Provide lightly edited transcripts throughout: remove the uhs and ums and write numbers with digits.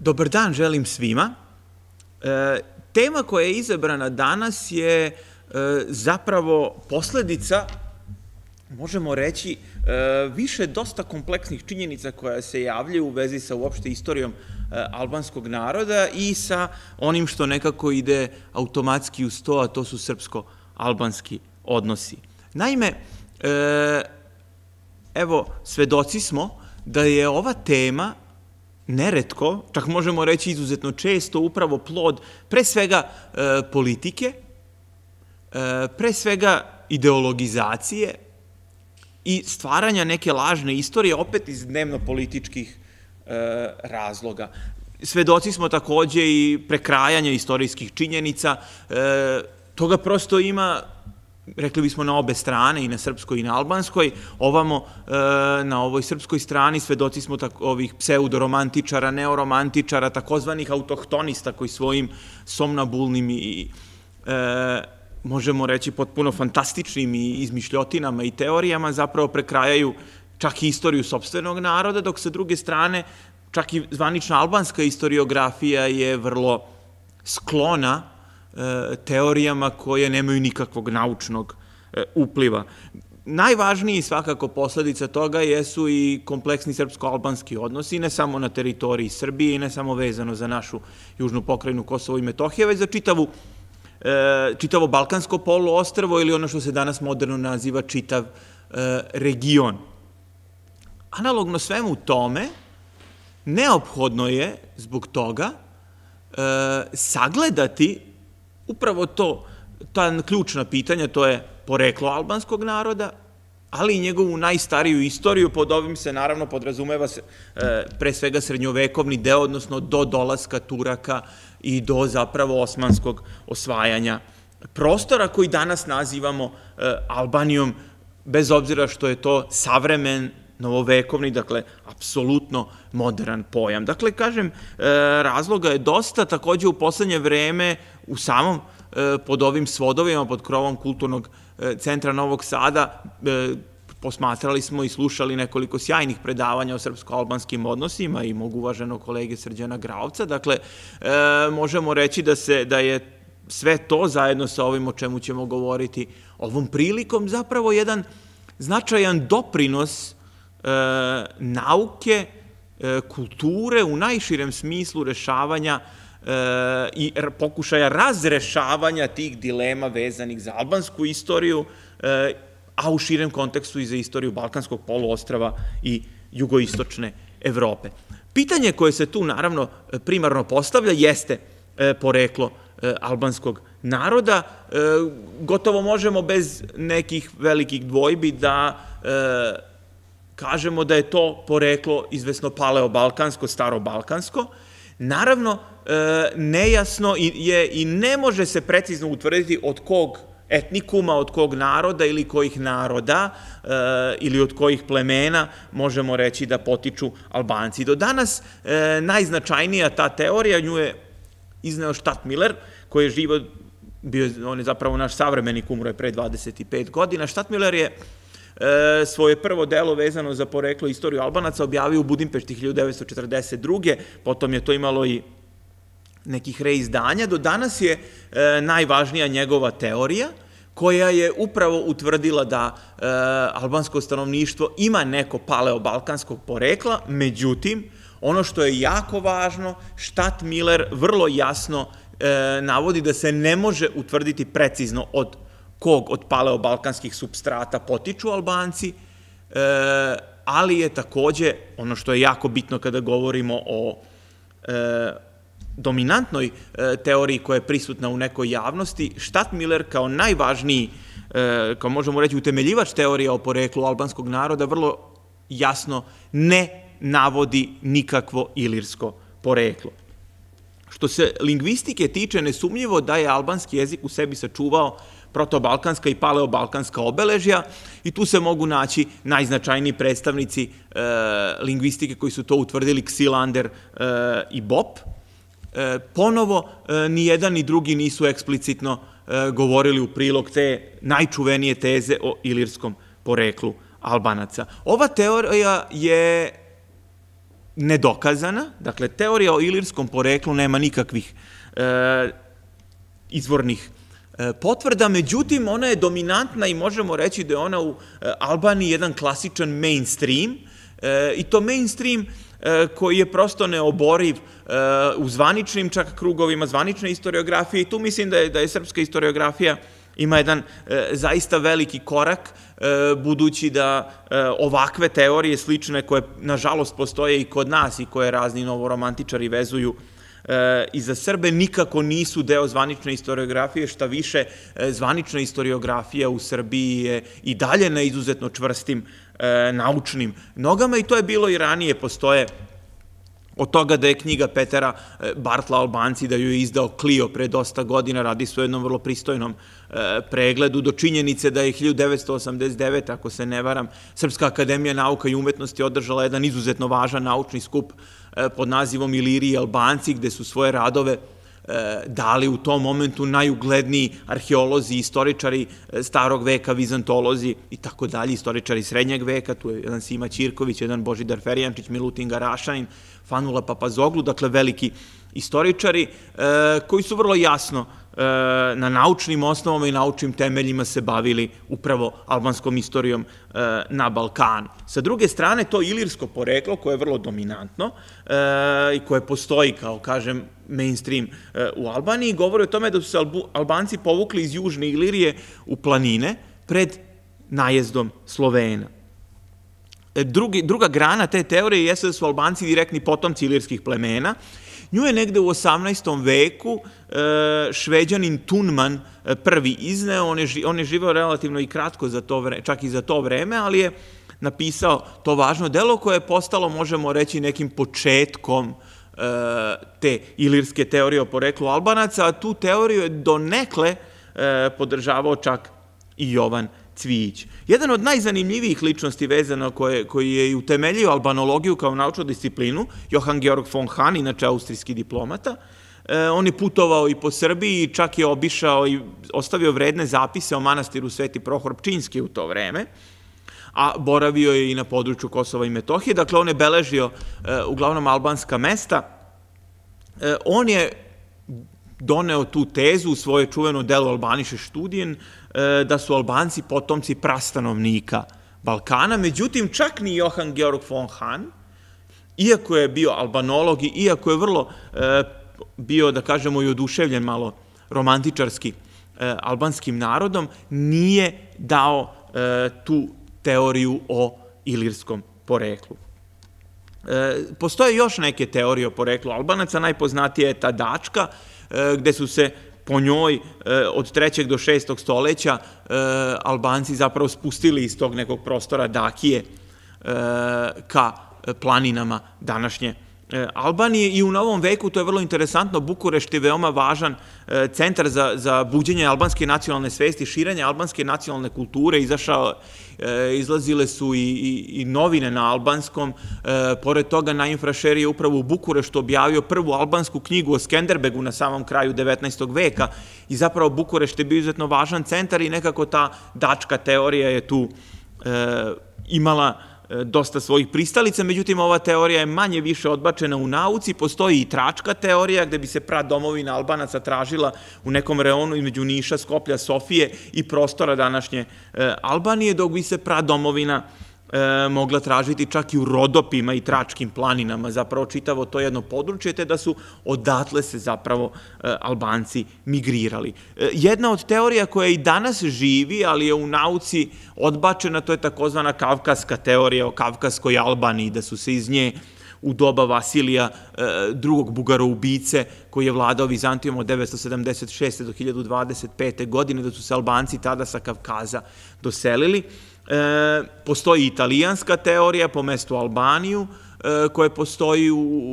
Dobar dan želim svima. Tema koja je izabrana danas je zapravo posledica, možemo reći, više dosta kompleksnih činjenica koja se javljaju u vezi sa uopšte istorijom albanskog naroda i sa onim što nekako ide automatski uz to, a to su srpsko-albanski odnosi. Naime, evo, svedoci smo da je ova tema neretko, čak možemo reći izuzetno često, upravo plod pre svega politike, pre svega ideologizacije i stvaranja neke lažne istorije, opet iz dnevno-političkih razloga. Svedoci smo takođe i prekrajanja istorijskih činjenica, toga prosto ima, rekli bismo, na obe strane, i na srpskoj i na albanskoj. Ovamo, na ovoj srpskoj strani, svedoci smo ovih pseudoromantičara, neoromantičara, takozvanih autohtonista koji svojim somnabulnim i, možemo reći, potpuno fantastičnim izmišljotinama i teorijama zapravo prekrajaju čak i istoriju sopstvenog naroda, dok sa druge strane čak i zvanična albanska istoriografija je vrlo sklona teorijama koje nemaju nikakvog naučnog upliva. Najvažniji svakako posledica toga jesu i kompleksni srpsko-albanski odnosi, ne samo na teritoriji Srbije i ne samo vezano za našu južnu pokrajinu Kosovo i Metohija, već za čitavo Balkansko poluostrvo ili ono što se danas moderno naziva čitav region. Analogno svemu tome, neophodno je zbog toga sagledati upravo ta ključna pitanja, to je poreklo albanskog naroda, ali i njegovu najstariju istoriju. Pod ovim se naravno podrazumeva pre svega srednjovekovni deo, odnosno do dolaska Turaka i do zapravo osmanskog osvajanja prostora koji danas nazivamo Albanijom, bez obzira što je to savremen, novovekovni, dakle, apsolutno modern pojam. Dakle, kažem, razloga je dosta, takođe u poslednje vreme u samom pod ovim svodovima, pod krovom Kulturnog centra Novog Sada, posmatrali smo i slušali nekoliko sjajnih predavanja o srpsko-albanskim odnosima i mog uvaženog kolege Srđana Graovca. Dakle, možemo reći da je sve to zajedno sa ovim o čemu ćemo govoriti ovom prilikom zapravo jedan značajan doprinos nauke, kulture u najširem smislu rešavanja i pokušaja razrešavanja tih dilema vezanih za albansku istoriju, a u širem kontekstu i za istoriju Balkanskog poluostrva i jugoistočne Evrope. Pitanje koje se tu naravno primarno postavlja jeste poreklo albanskog naroda. Gotovo možemo bez nekih velikih dvojbi da kažemo da je to poreklo izvesno paleobalkansko, starobalkansko. Naravno, nejasno je i ne može se precizno utvrditi od kog etnikuma, od kog naroda ili kojih naroda ili od kojih plemena možemo reći da potiču Albanci. Do danas najznačajnija ta teorija, nju je izneo Stadtmiller, koji je živo, on je zapravo naš savremenik, umro je pre 25 godina. Stadtmiller je svoje prvo delo vezano za poreklo istoriju Albanaca objavio u Budimpešti 1942. Potom je to imalo i nekih reizdanja. Do danas je najvažnija njegova teorija, koja je upravo utvrdila da albansko stanovništvo ima neko paleobalkanskog porekla. Međutim, ono što je jako važno, Stadtmiller vrlo jasno navodi da se ne može utvrditi precizno od kog od paleobalkanskih supstrata potiču Albanci, ali je takođe, ono što je jako bitno kada govorimo o dominantnoj teoriji koja je prisutna u nekoj javnosti, Stadtmiller kao najvažniji, kao možemo reći utemeljivač teorije o poreklu albanskog naroda, vrlo jasno ne navodi nikakvo ilirsko poreklo. Što se lingvistike tiče, nesumnjivo da je albanski jezik u sebi sačuvao protobalkanska i paleobalkanska obeležja i tu se mogu naći najznačajniji predstavnici lingvistike koji su to utvrdili, Xilander i Bopp. Ponovo, ni jedan ni drugi nisu eksplicitno govorili u prilog te najčuvenije teze o ilirskom poreklu Albanaca. Ova teorija je nedokazana, dakle, teorija o ilirskom poreklu nema nikakvih izvornih potvrda, međutim, ona je dominantna i možemo reći da je ona u Albaniji jedan klasičan mainstream, i to mainstream koji je prosto neoboriv u zvaničnim čak krugovima, zvanične historiografije, i tu mislim da je srpska historiografija ima jedan zaista veliki korak, budući da ovakve teorije slične koje, nažalost, postoje i kod nas i koje razni novoromantičari vezuju i za Srbe, nikako nisu deo zvanične historiografije, šta više, zvanična historiografija u Srbiji je i dalje na izuzetno čvrstim naučnim nogama, i to je bilo i ranije. Postoje od toga da je knjiga Petera Bartla Albanci, da ju je izdao Clio pre dosta godina, radi se o jednom vrlo pristojnom pregledu, do činjenice da je 1989. ako se ne varam, Srpska akademija nauka i umetnosti održala jedan izuzetno važan naučni skup pod nazivom Iliriji Albanci, gde su svoje radove dali u tom momentu najugledniji arheolozi, istoričari starog veka, vizantolozi i tako dalje, istoričari srednjeg veka, tu je jedan Sima Ćirković, jedan Božidar Ferjančić, Milutin Garašanin, Fanula Papazoglu, dakle veliki istoričari koji su vrlo jasno na naučnim osnovama i naučnim temeljima se bavili upravo albanskom istorijom na Balkanu. Sa druge strane, to ilirsko poreklo, koje je vrlo dominantno i koje postoji, kao kažem, mainstream u Albaniji, govori o tome da su se Albanci povukli iz južne Ilirije u planine pred najezdom Slovena. Druga grana te teorije jeste da su Albanci direktni potomci ilirskih plemena. Nju je negde u 18. veku Šveđanin Tunman prvi izneo. On je živeo relativno i kratko, čak i za to vreme, ali je napisao to važno delo koje je postalo, možemo reći, nekim početkom te ilirske teorije o poreklu Albanaca, a tu teoriju je donekle podržavao čak i Jovan Cvijić. Jedan od najzanimljivijih ličnosti vezano koji je i utemeljio albanologiju kao naučnu disciplinu, Johann Georg von Hahn, inače austrijski diplomata, on je putovao i po Srbiji, čak je obišao i ostavio vredne zapise o manastiru Sveti Prohor Pčinjski u to vreme, a boravio je i na području Kosova i Metohije, dakle on je beležio uglavnom albanska mesta. On je doneo tu tezu u svoje čuveno delo Albanische Studien, da su Albanci potomci prastanovnika Balkana, međutim čak ni Johann Georg von Hahn, iako je bio albanolog i iako je vrlo bio, da kažemo, i oduševljen malo romantičarski albanskim narodom, nije dao tu teoriju o ilirskom poreklu. Postoje još neke teorije o poreklu Albanaca, najpoznatija je ta Dačka, gde su se po njoj od 3. do 6. stoljeća Albanci zapravo spustili iz tog nekog prostora Dakije ka planinama današnje Albanije, i u novom veku, to je vrlo interesantno, Bukurešt je veoma važan centar za buđenje albanske nacionalne svesti, širenje albanske nacionalne kulture. Izlazile su i novine na albanskom. Pored toga, Naim Frašer je upravo u Bukureštu objavio prvu albansku knjigu o Skenderbegu na samom kraju 19. veka, i zapravo Bukurešt je bio izuzetno važan centar i nekako ta dačka teorija je tu imala dosta svojih pristalica, međutim ova teorija je manje više odbačena u nauci. Postoji i tračka teorija, gde bi se pradomovina Albanaca tražila u nekom reonu između Niša, Skoplja, Sofije i prostora današnje Albanije, dok bi se pradomovina mogla tražiti čak i u Rodopima i Tračkim planinama, zapravo čitavo to jedno područje, te da su odatle se zapravo Albanci migrirali. Jedna od teorija koja i danas živi, ali je u nauci odbačena, to je takozvana kavkaska teorija o kavkaskoj Albaniji, da su se iz nje u doba Vasilija II. Bugaroubice, koji je vladao Vizantijom od 976. do 1025. godine, da su se Albanci tada sa Kavkaza doselili. Postoji italijanska teorija po mestu Albaniju, koja postoji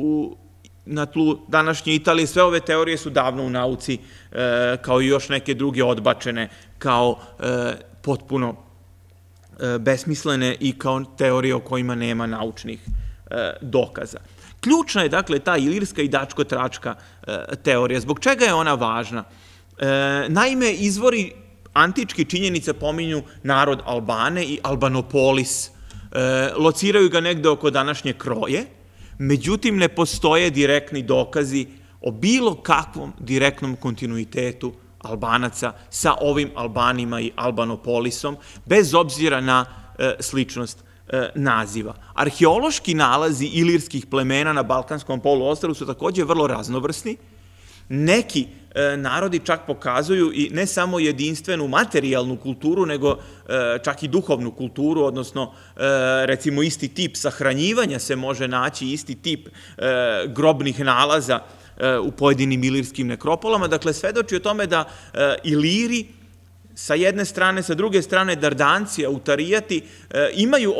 na tlu današnje Italije. Sve ove teorije su davno u nauci, kao i još neke druge, odbačene kao potpuno besmislene i kao teorije o kojima nema naučnih dokaza. Ključna je, dakle, ta ilirska i dačko-tračka teorija. Zbog čega je ona važna? Naime, izvori antički činjenica pominju narod Albane i Albanopolis. Lociraju ga negde oko današnje Kroje. međutim ne postoje direktni dokazi o bilo kakvom direktnom kontinuitetu Albanaca sa ovim Albanima i Albanopolisom, bez obzira na sličnost naziva. Arheološki nalazi ilirskih plemena na Balkanskom poluostrvu su takođe vrlo raznovrsni. Neki narodi čak pokazuju i ne samo jedinstvenu materijalnu kulturu, nego čak i duhovnu kulturu, odnosno recimo isti tip sahranjivanja se može naći, isti tip grobnih nalaza u pojedinim ilirskim nekropolama. Dakle, svedoči o tome da Iliri sa jedne strane, sa druge strane Dardanci, Autarijati imaju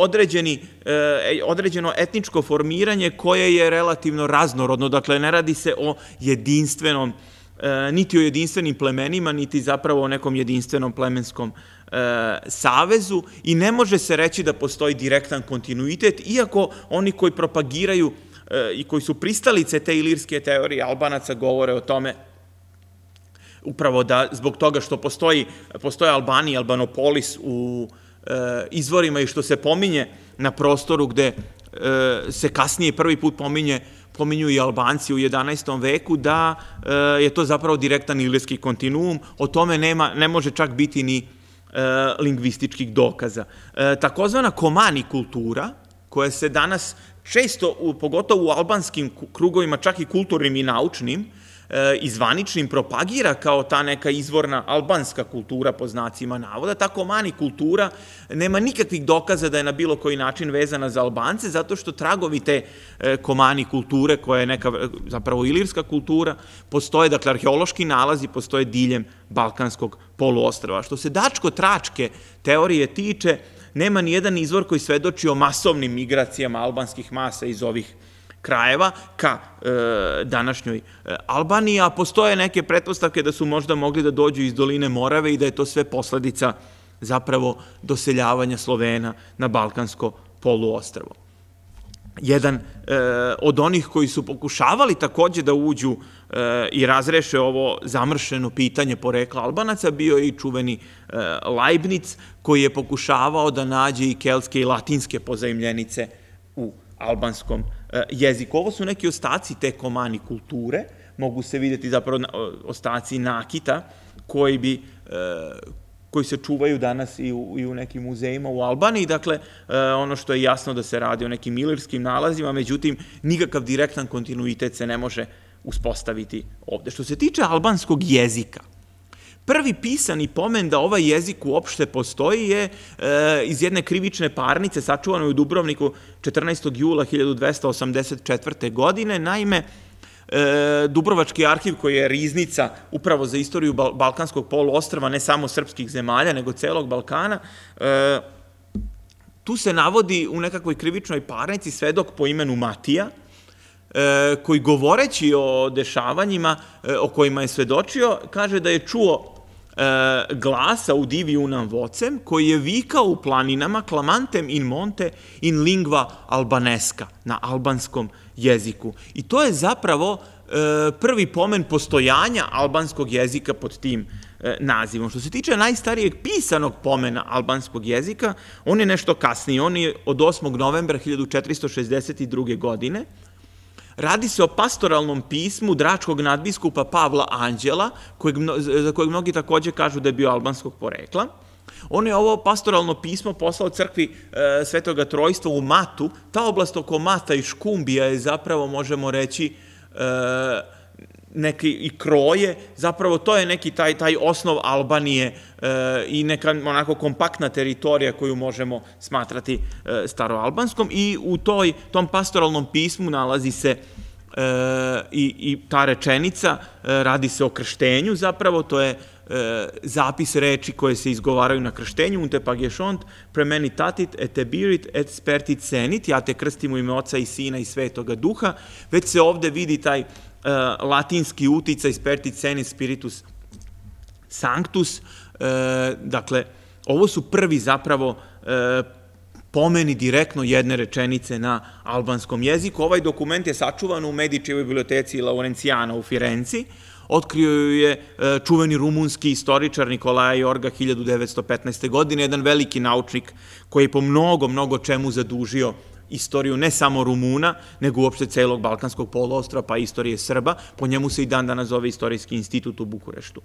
određeno etničko formiranje koje je relativno raznorodno. Dakle, ne radi se o jedinstvenom, niti o jedinstvenim plemenima, niti zapravo o nekom jedinstvenom plemenskom savezu i ne može se reći da postoji direktan kontinuitet, iako oni koji propagiraju i koji su pristalice te ilirske teorije Albanaca govore o tome upravo da zbog toga što postoje Albani i Albanopolis u izvorima i što se pominje na prostoru gde se kasnije prvi put pominju i Albanci u 11. veku, da je to zapravo direktan ilirski kontinuum, o tome ne može čak biti ni lingvističkih dokaza. Takozvana Komani kultura, koja se danas često, pogotovo u albanskim krugovima, čak i kulturnim i naučnim, i zvaničnim, propagira kao ta neka izvorna albanska kultura, po znacima navoda. Ta Komani kultura nema nikakvih dokaza da je na bilo koji način vezana za Albance, zato što tragovi te Komani kulture, koja je neka zapravo ilirska kultura, postoje, dakle, arheološki nalazi postoje diljem Balkanskog poluostrva. Što se dačko-tračke teorije tiče, nema ni jedan izvor koji svedoči o masovnim migracijama albanskih masa iz ovih krajeva ka današnjoj Albaniji, a postoje neke pretpostavke da su možda mogli da dođu iz doline Morave i da je to sve posledica zapravo doseljavanja Slovena na Balkansko poluostrvo. Jedan od onih koji su pokušavali takođe da uđu i razreše ovo zamršeno pitanje porekla Albanaca bio je i čuveni Leibniz, koji je pokušavao da nađe i keltske i latinske pozajmljenice u albanskom jeziku. Ovo su neki ostaci te Komani kulture, mogu se vidjeti zapravo ostaci nakita koji se čuvaju danas i u nekim muzejima u Albaniji. Dakle, ono što je jasno da se radi o nekim ilirskim nalazima, međutim, nikakav direktan kontinuitet se ne može uspostaviti ovde. Što se tiče albanskog jezika, prvi pisani pomen da ovaj jezik uopšte postoji je iz jedne krivične parnice sačuvanoj u Dubrovniku 14. jula 1284. godine. Naime, Dubrovački arhiv, koji je riznica upravo za istoriju Balkanskog poluostrva, ne samo srpskih zemalja, nego celog Balkana, tu se navodi u nekakvoj krivičnoj parnici svedok po imenu Matija, koji govoreći o dešavanjima o kojima je svedočio, kaže da je čuo glasa u divi unam vocem, koji je vikao u planinama clamantem in monte in lingua albaneska, na albanskom jeziku. I to je zapravo prvi pomen postojanja albanskog jezika pod tim nazivom. Što se tiče najstarijeg pisanog pomena albanskog jezika, on je nešto kasniji, on je od 8. novembra 1462. godine. Radi se o pastoralnom pismu dračkog nadbiskupa Pavla Anđela, za kojeg mnogi takođe kažu da je bio albanskog porekla. On je ovo pastoralno pismo poslao crkvi Svetoga Trojstva u Matu. Ta oblast oko Mata i Škumbija je zapravo, možemo reći, neke i kroje, zapravo to je neki taj osnov Albanije i neka onako kompaktna teritorija koju možemo smatrati staroalbanskom, i u tom pastoralnom pismu nalazi se i ta rečenica, radi se o krštenju zapravo, to je zapis reči koje se izgovaraju na krštenju, unte pagešont, premeni tatit, et ebirit, et spertit senit, ja te krstim u ime Oca i Sina i Svetoga Duha. Već se ovde vidi taj latinski uticaj spertit senit spiritus sanctus. Dakle, ovo su prvi zapravo pomeni direktno jedne rečenice na albanskom jeziku. Ovaj dokument je sačuvan u Medičijevoj biblioteci Laurencijana u Firenci. Otkrio ju je čuveni rumunski istoričar Nikolaja Jorga 1915. godine, jedan veliki naučnik koji je po mnogo čemu zadužio istoriju ne samo Rumuna, nego uopšte celog Balkanskog poluostrva, pa istorije Srba. Po njemu se i dan danas zove Istorijski institut u Bukureštu.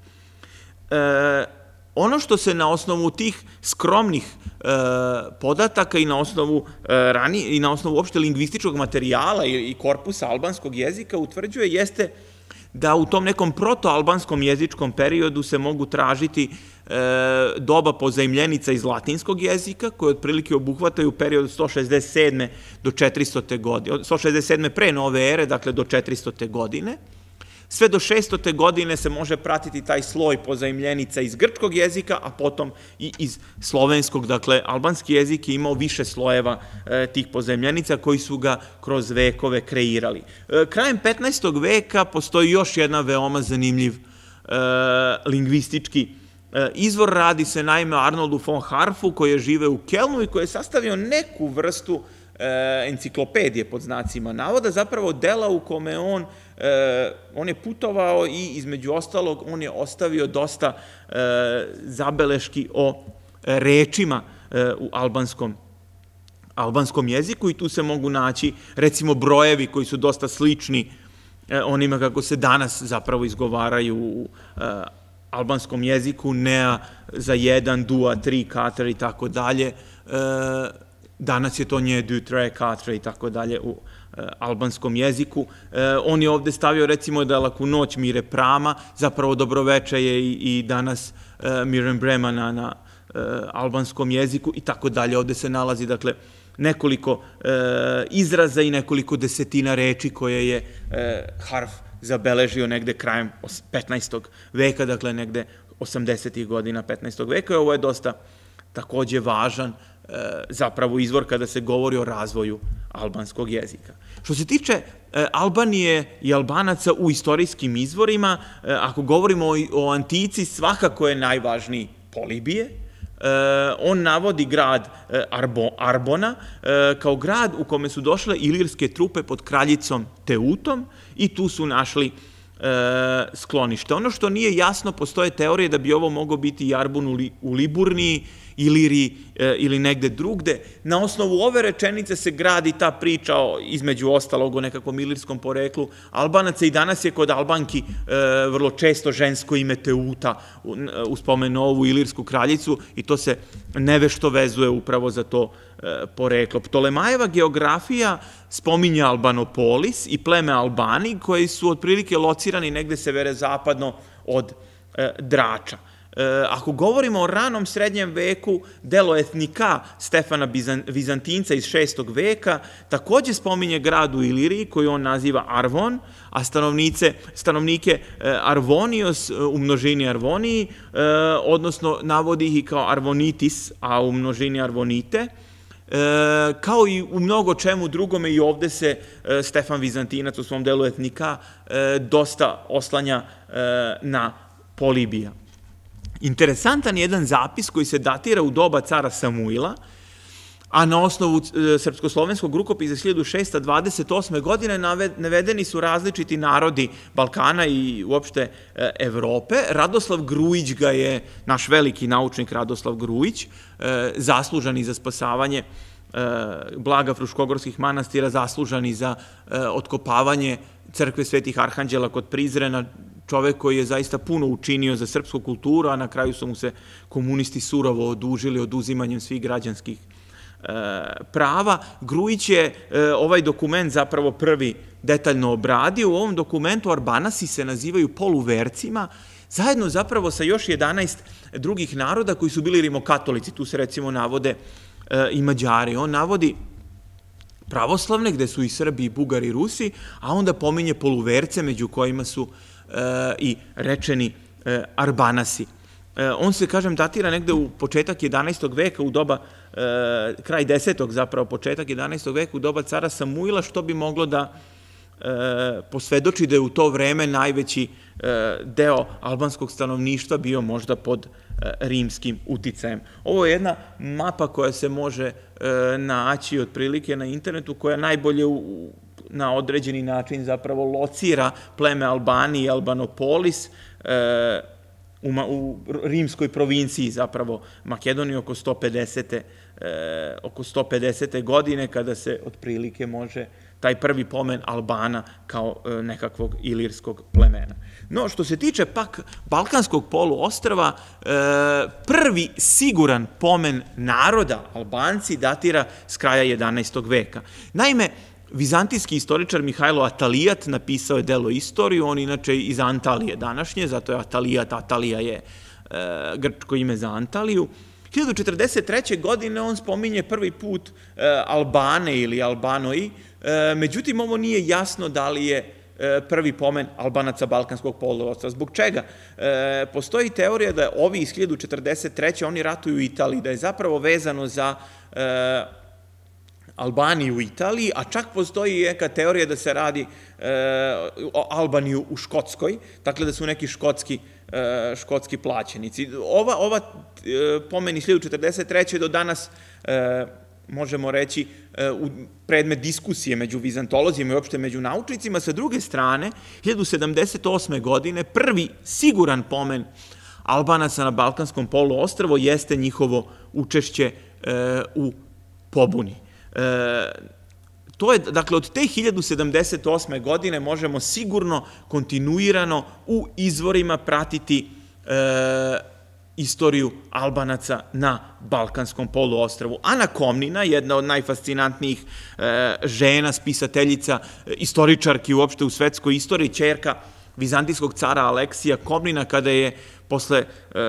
Ono što se na osnovu tih skromnih podataka i na osnovu uopšte lingvističkog materijala i korpusa albanskog jezika utvrđuje jeste da u tom nekom protoalbanskom jezičkom periodu se mogu tražiti doba pozajmljenica iz latinskog jezika, koje otprilike obuhvataju period od 167. do 400. godine, 167. pre nove ere, dakle do 400. godine. Sve do 600. godine se može pratiti taj sloj pozajmljenica iz grčkog jezika, a potom i iz slovenskog. Dakle, albanski jezik je imao više slojeva tih pozajmljenica koji su ga kroz vekove kreirali. Krajem 15. veka postoji još jedna veoma zanimljiv lingvistički izvor. Radi se naime o Arnoldu von Harfu, koji je žive u Kelnu i koji je sastavio neku vrstu enciklopedije pod znacima navoda, zapravo dela u kome on je putovao i između ostalog on je ostavio dosta zabeleški o rečima u albanskom jeziku i tu se mogu naći recimo brojevi koji su dosta slični onima kako se danas zapravo izgovaraju u albanskom jeziku, nea za 1, dua, 3, 4 i tako dalje. Danas je to nje, du, tre, katre i tako dalje u albanskom jeziku. On je ovde stavio recimo da laku noć mire prama, zapravo dobroveče je i danas mirem brema na albanskom jeziku i tako dalje. Ovde se nalazi dakle nekoliko izraza i nekoliko desetina reči koje je Harf zabeležio negde krajem 15. veka, dakle negde 80. godina 15. veka. Ovo je dosta takođe važan zapravo izvor kada se govori o razvoju albanskog jezika. Što se tiče Albanije i Albanaca u istorijskim izvorima, ako govorimo o antici, svakako je najvažniji Polibije. On navodi grad Arbona kao grad u kome su došle ilirske trupe pod kraljicom Teutom i tu su našli sklonište. Ono što nije jasno, postoje teorije da bi ovo moglo biti i Arbon u Liburniji, Iliriji ili negde drugde. Na osnovu ove rečenice se gradi ta priča između ostalog o nekakvom ilirskom poreklu Albanaca i danas je kod Albanki vrlo često žensko ime Teuta uspomenu ovu ilirsku kraljicu i to se nevešto vezuje upravo za to poreklo. Ptolemajeva geografija spominje Albanopolis i pleme Albani koji su otprilike locirani negde severozapadno od Drača. Ako govorimo o ranom srednjem veku, delo etnika Stefana Vizantinca iz 6. veka takođe spominje grad u Iliriji koji on naziva Arvon, a stanovnike Arvonios u množini Arvoniji, odnosno navodi ih i kao Arvonitis, a u množini Arvonite. Kao i u mnogo čemu drugome i ovde se Stefan Vizantinac u svom delu etnika dosta oslanja na Polibija. Interesantan je jedan zapis koji se datira u doba cara Samuila, a na osnovu srpsko-slovenskog rukopisa iz 1628. godine navedeni su različiti narodi Balkana i uopšte Evrope. Radoslav Grujić ga je, naš veliki naučnik Radoslav Grujić, zaslužan i za spasavanje blaga fruškogorskih manastira, zaslužan i za otkopavanje crkve Svetih Arhanđela kod Prizrena, čovek koji je zaista puno učinio za srpsku kulturu, a na kraju su mu se komunisti surovo odužili oduzimanjem svih građanskih prava. Grujić je ovaj dokument zapravo prvi detaljno obradio. U ovom dokumentu Arbanasi se nazivaju poluvercima, zajedno zapravo sa još 11 drugih naroda koji su bili rimokatolici. Tu se recimo navode i Mađari. On navodi pravoslavne, gde su i Srbi, i Bugari, i Rusi, a onda pominje poluverce, među kojima su i rečeni Arbanasi. On se, kažem, datira negde u početak 11. veka, u doba, kraj 10. zapravo, početak 11. veka, u doba cara Samuila, što bi moglo da posvedoči da je u to vreme najveći deo albanskog stanovništva bio možda pod rimskim uticajem. Ovo je jedna mapa koja se može naći otprilike na internetu, koja najbolje na određeni način zapravo locira pleme Albanije i Albanopolis u rimskoj provinciji, zapravo Makedoniji, oko 150. godine, kada se otprilike može taj prvi pomen Albana kao nekakvog ilirskog plemena. No, što se tiče pak Balkanskog poluostrva, prvi siguran pomen naroda Albanci datira s kraja 11. veka. Naime, vizantijski istoričar Mihajlo Atalijat napisao je delo Istoriju, on inače iz Antalije današnje, zato je Atalijat, Atalija je grčko ime za Antaliju. 1043. godine on spominje prvi put Albane ili Albanoji, međutim ovo nije jasno da li je prvi pomen Albanaca Balkanskog poluostrva. Zbog čega? Postoji teorija da ovi iz 1043. oni ratuju u Italiji, da je zapravo vezano za Albaniju u Italiji, a čak postoji neka teorija da se radi o Albaniju u Škotskoj, dakle da su neki škotski plaćenici. Ova pomen iz 1043. do danas možemo reći predmet diskusije među vizantolozima i uopšte među naučnicima. Sa druge strane, 1078. godine prvi siguran pomen Albanaca na Balkanskom poluostrvu jeste njihovo učešće u pobuni. To je, dakle, od te 1078. godine možemo sigurno kontinuirano u izvorima pratiti istoriju Albanaca na Balkanskom poluostrvu. Ana Komnina, jedna od najfascinantnijih žena, spisateljica, istoričarki uopšte u svetskoj istoriji, ćerka vizantijskog cara Aleksija Komnina, kada je posle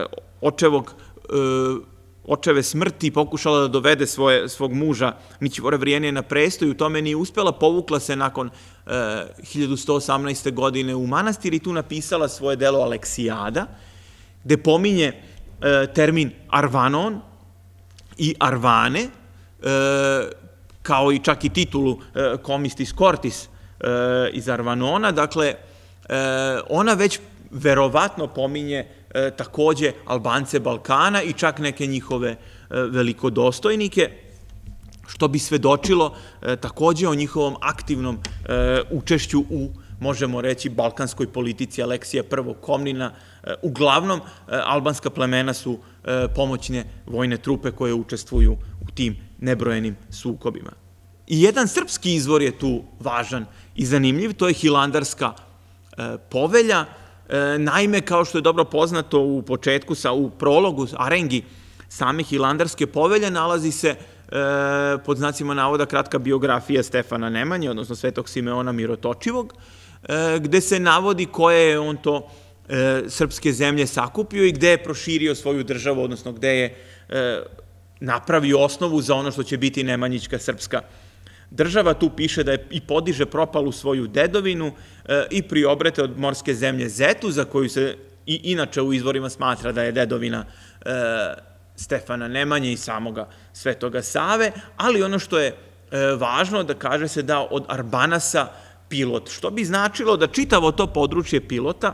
očeve smrti pokušala da dovede svog muža Mićivora Vrijenije na presto i u tome nije uspela, povukla se nakon 1118. godine u manastir i tu napisala svoje delo Aleksijada, gde pominje termin Arvanon i Arvane, kao i čak i titulu Comistis Cortis iz Arvanona. Dakle, ona već verovatno pominje takođe Albance Balkana i čak neke njihove velikodostojnike, što bi svedočilo takođe o njihovom aktivnom učešću u, možemo reći, balkanskoj politici Aleksija I Komnina. Uglavnom, albanska plemena su pomoćne vojne trupe koje učestvuju u tim nebrojenim sukobima. I jedan srpski izvor je tu važan i zanimljiv, to je Hilandarska povelja. Naime, kao što je dobro poznato u početku, u prologu, arengi same Hilandarske povelje, nalazi se pod znacima navoda kratka biografija Stefana Nemanje, odnosno Svetog Simeona Mirotočivog, gde se navodi koje je on to srpske zemlje sakupio i gde je proširio svoju državu, odnosno gde je napravio osnovu za ono što će biti Nemanjićka srpska država. Tu piše da je i podiže propalu svoju dedovinu i priobrete od morske zemlje Zetu, za koju se i inače u izvorima smatra da je dedovina Stefana Nemanje i samoga Svetoga Save, ali ono što je važno da kaže se da od Arbanasa Pilot, što bi značilo da čitavo to područje Pilota,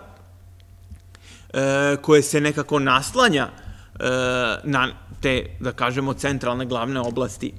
koje se nekako naslanja na te, da kažemo, centralne glavne oblasti,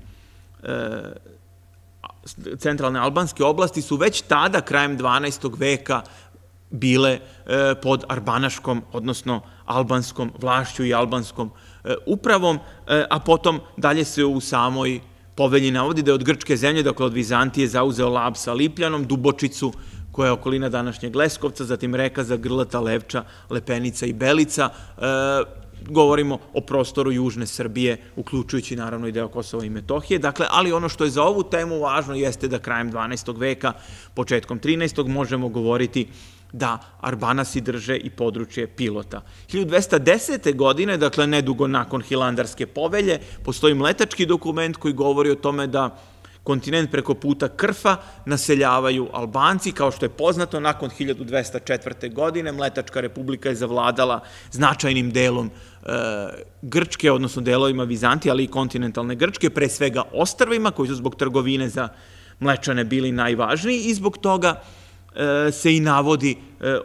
centralne albanske oblasti, su već tada, krajem 12. veka, bile pod arbanaškom, odnosno albanskom vlašću i albanskom upravom, a potom dalje se u samoj povelji navodi da je od grčke zemlje, dakle od Vizantije, zauzeo Lab sa Lipljanom, Dubočicu, koja je okolina današnjeg Leskovca, zatim Reka, Zagrlata, Levča, Lepenica i Belica. Govorimo o prostoru južne Srbije, uključujući naravno i deo Kosova i Metohije. Dakle, ali ono što je za ovu temu važno jeste da krajem 12. veka, početkom 13. možemo govoriti da Arbanasi drže i područje Pilota. 1210. godine, dakle nedugo nakon Hilandarske povelje, postoji mletački dokument koji govori o tome da kontinent preko puta Krfa naseljavaju Albanci. Kao što je poznato, nakon 1204. godine Mletačka republika je zavladala značajnim delom Grčke, odnosno delovima Vizantije, ali i kontinentalne Grčke, pre svega ostrvima, koji su zbog trgovine za Mlečane bili najvažniji, i zbog toga se i navodi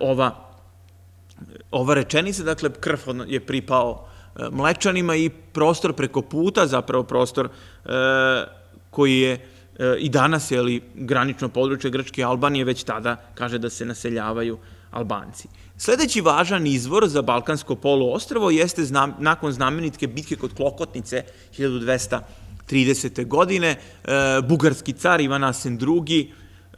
ova rečenica, dakle Krf je pripao Mlečanima i prostor preko puta, zapravo prostor koji je i danas je granično područje Grčke i Albanije, već tada kaže da se naseljavaju Albanci. Sledeći važan izvor za Balkansko poluostrvo jeste nakon znamenitke bitke kod Klokotnice 1230. godine, bugarski car Ivan Asen II,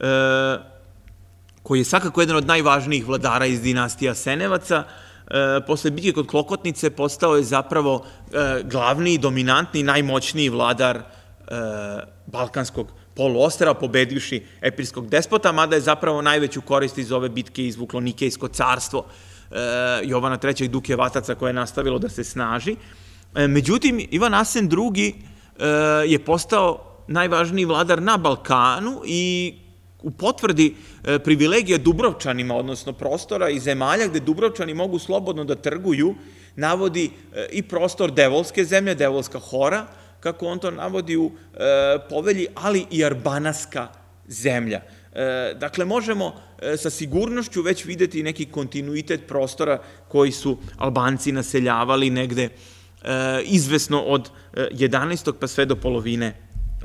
koji je svakako jedan od najvažnijih vladara iz dinastije Asenevaca, posle bitke kod Klokotnice postao je zapravo glavni, dominantni, najmoćniji vladar Balkanskog poluostrva, pobedivši epirskog despota, mada je zapravo najveću korist iz ove bitke izvuklo Nikejsko carstvo Jovana III. Duke Vataca, koje je nastavilo da se snaži. Međutim, Ivan Asen II. Je postao najvažniji vladar na Balkanu i u potvrdi privilegija Dubrovčanima, odnosno prostora i zemalja gde Dubrovčani mogu slobodno da trguju, navodi i prostor Devolske zemlje, Devolska hora, kako on to navodi u povelji, ali i Arbanaska zemlja. Dakle, možemo sa sigurnošću već videti neki kontinuitet prostora koji su Albanci naseljavali negde izvesno od 11. pa sve do polovine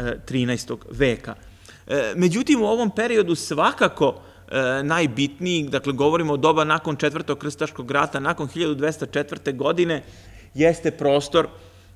13. veka. Međutim, u ovom periodu svakako najbitniji, dakle, govorimo o doba nakon Četvrtog krstaškog rata, nakon 1204. godine, jeste prostor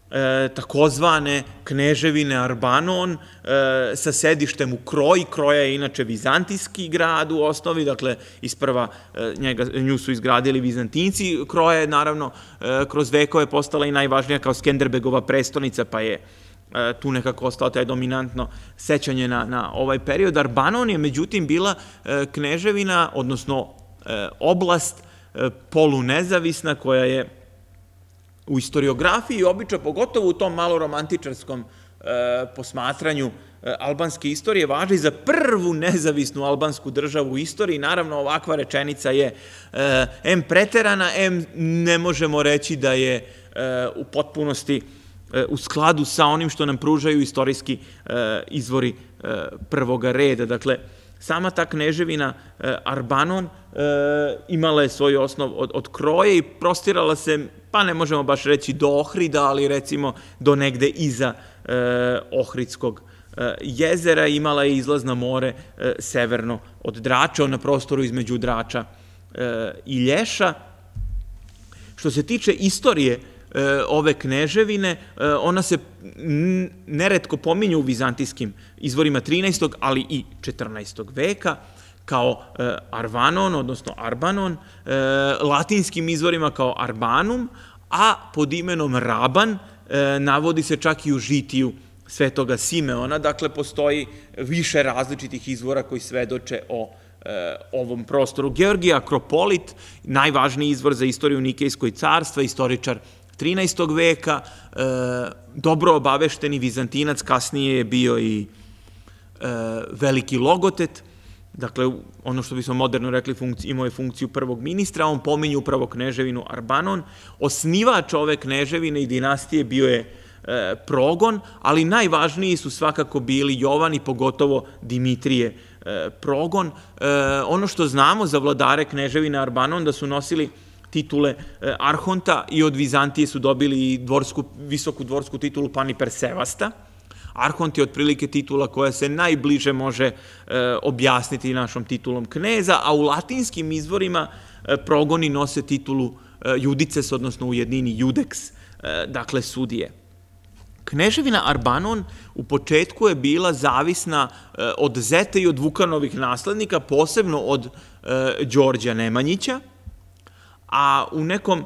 takozvane kneževine Arbanon sa sedištem u Kroji. Kroja je inače vizantijski grad u osnovi, dakle isprva nju su izgradili Vizantinci. Kroja je naravno kroz vekove postala i najvažnija kao Skenderbegova prestonica, pa je tu nekako ostao taj dominantno sećanje na ovaj period. Arbanon je međutim bila kneževina, odnosno oblast polunezavisna koja je u historiografiji obično, pogotovo u tom malo romantičarskom posmatranju albanske istorije, važi za prvu nezavisnu albansku državu u istoriji. Naravno, ovakva rečenica je em preterana, em ne možemo reći da je u potpunosti u skladu sa onim što nam pružaju istorijski izvori prvoga reda. Dakle, sama ta kneževina Arbanon imala je svoj osnov od Kroje i prostirala se, pa ne možemo baš reći do Ohrida, ali recimo do negde iza Ohridskog jezera. Imala je izlaz na more severno od Drača, na prostoru između Drača i Lješa. Što se tiče istorije ove kneževine, ona se neretko pominje u vizantijskim izvorima 13. ali i 14. veka kao Arvanon, odnosno Arbanon, latinskim izvorima kao Arbanum, a pod imenom Raban navodi se čak i u žitiju Svetoga Simeona. Dakle, postoji više različitih izvora koji svedoče o ovom prostoru. Georgije Akropolit, najvažniji izvor za istoriju Nikejskog carstva, istoričar 13. veka, dobro obavešteni Vizantinac, kasnije je bio i veliki logotet, dakle, ono što bismo moderno rekli, imao je funkciju prvog ministra, on pominje upravo kneževinu Arbanon. Osnivač ove kneževine i dinastije bio je Progon, ali najvažniji su svakako bili Jovan i pogotovo Dimitrije Progon. Ono što znamo za vladare kneževine Arbanon, da su nosili titule arhonta i od Vizantije su dobili visoku dvorsku titulu Panipersevasta. Arhont je otprilike titula koja se najbliže može objasniti našom titulom kneza, a u latinskim izvorima progoni nose titulu judices, odnosno u jednini judex, dakle sudije. Kneževina Arbanon u početku je bila zavisna od zete i od Vukanovih naslednika, posebno od Đorđa Nemanjića, a u nekom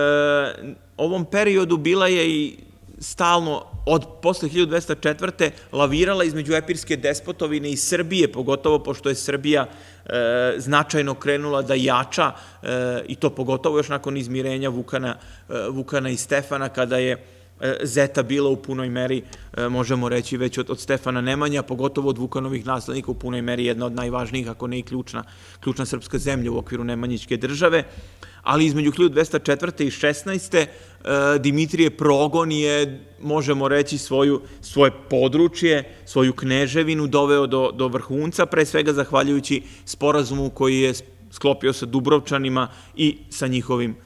ovom periodu bila je i stalno, posle 1204. lavirala između epirske despotovine i Srbije, pogotovo pošto je Srbija značajno krenula da jača, i to pogotovo još nakon izmirenja Vukana i Stefana, kada je zeta bila u punoj meri, možemo reći već od Stefana Nemanja, pogotovo od Vukanovih naslednika, u punoj meri jedna od najvažnijih, ako ne i ključna srpska zemlja u okviru Nemanjićke države. Ali između 1204. i 16. Dimitrije Progon je, možemo reći, svoje područje, svoju kneževinu doveo do vrhunca, pre svega zahvaljujući sporazumu koji je sklopio sa Dubrovčanima i sa njihovim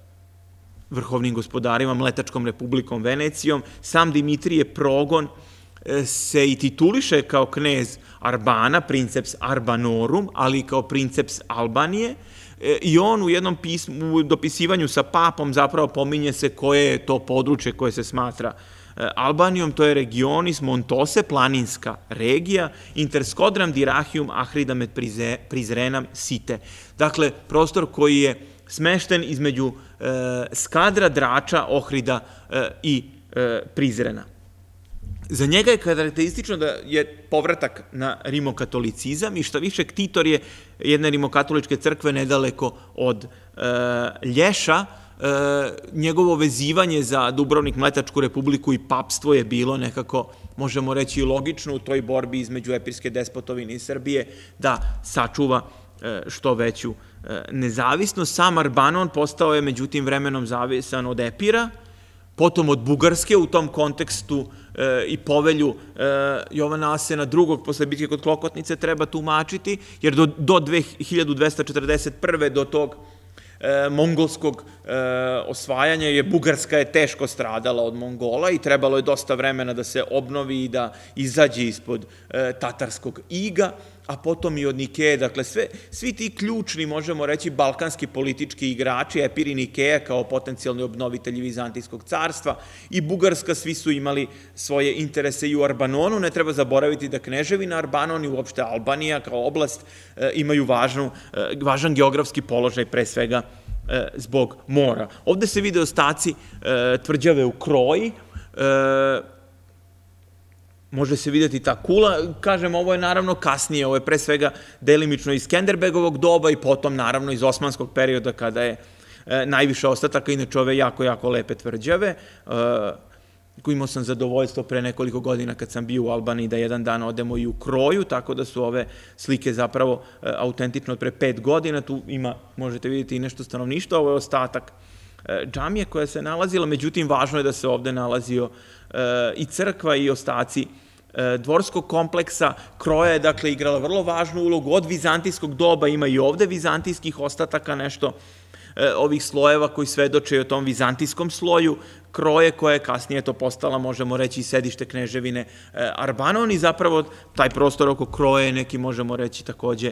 vrhovnim gospodarima, Mletačkom republikom Venecijom. Sam Dimitrije Progon se i tituliše kao knez Arbana, princeps Arbanorum, ali i kao princeps Albanije, i on u jednom pismu, u dopisivanju sa papom zapravo pominje se koje je to područje koje se smatra Albanijom, to je regionis Montose, planinska regija, inter Skodram dirachium Ahridam et Prizrenam site. Dakle, prostor koji je smešten između Skadra, Drača, Ohrida i Prizrena. Za njega je karakteristično da je povratak na rimokatolicizam i šta više ktitor je jedne rimokatoličke crkve nedaleko od Lješa. Njegovo vezivanje za Dubrovnik-Mletačku republiku i papstvo je bilo nekako, možemo reći, logično u toj borbi između epirske despotovine i Srbije da sačuva što veću nezavisnost. Sam Arbanon postao je međutim vremenom zavisan od Epira, potom od Bugarske, u tom kontekstu i povelju Jovana Asena II. Posle bitke kod Klokotnice treba tumačiti, jer do 1241. do tog mongolskog osvajanja je Bugarska je teško stradala od Mongola i trebalo je dosta vremena da se obnovi i da izađe ispod tatarskog iga, a potom i od Nikeje. Dakle, svi ti ključni, možemo reći, balkanski politički igrači, Epir i Nikeja kao potencijalni obnovitelji Vizantijskog carstva i Bugarska, svi su imali svoje interese i u Arbanonu. Ne treba zaboraviti da kneževina Arbanon i uopšte Albanija kao oblast imaju važan geografski položaj, pre svega zbog mora. Ovde se vide ostaci tvrđave u Kroji, može se vidjeti ta kula, kažem, ovo je naravno kasnije, ovo je pre svega delimično iz Skenderbegovog doba i potom naravno iz osmanskog perioda kada je najviše ostataka, inače ove jako, jako lepe tvrđave. Imao sam zadovoljstvo pre nekoliko godina kad sam bio u Albaniji da jedan dan odemo i u Kroju, tako da su ove slike zapravo autentične od pre 5 godina, tu možete vidjeti i nešto stanovništva, ovo je ostatak džamije koja se nalazila, međutim važno je da se ovde nalazio i crkva i ostaci dvorskog kompleksa. Kroja je dakle igrala vrlo važnu ulogu od vizantijskog doba, ima i ovde vizantijskih ostataka, nešto ovih slojeva koji svedoče o tom vizantijskom sloju Kroje, koja je kasnije to postala, možemo reći, sedište kneževine Arbanon, i zapravo taj prostor oko Kroje je neki, možemo reći, takođe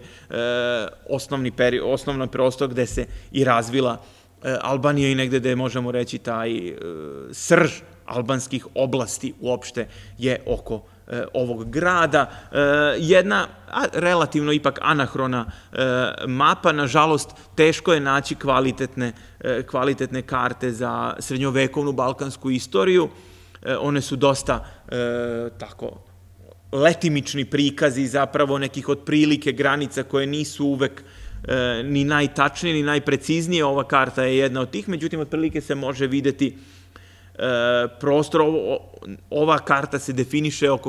osnovni prostor gde se i razvila Albanija i negde gde možemo reći taj srž albanskih oblasti uopšte je oko ovog grada. Jedna relativno ipak anahrona mapa, nažalost teško je naći kvalitetne karte za srednjovekovnu balkansku istoriju, one su dosta tako letimični prikazi zapravo nekih otprilike granica koje nisu uvek ni najtačnije, ni najpreciznije. Ova karta je jedna od tih, međutim, otprilike se može videti prostor. Ova karta se definiše oko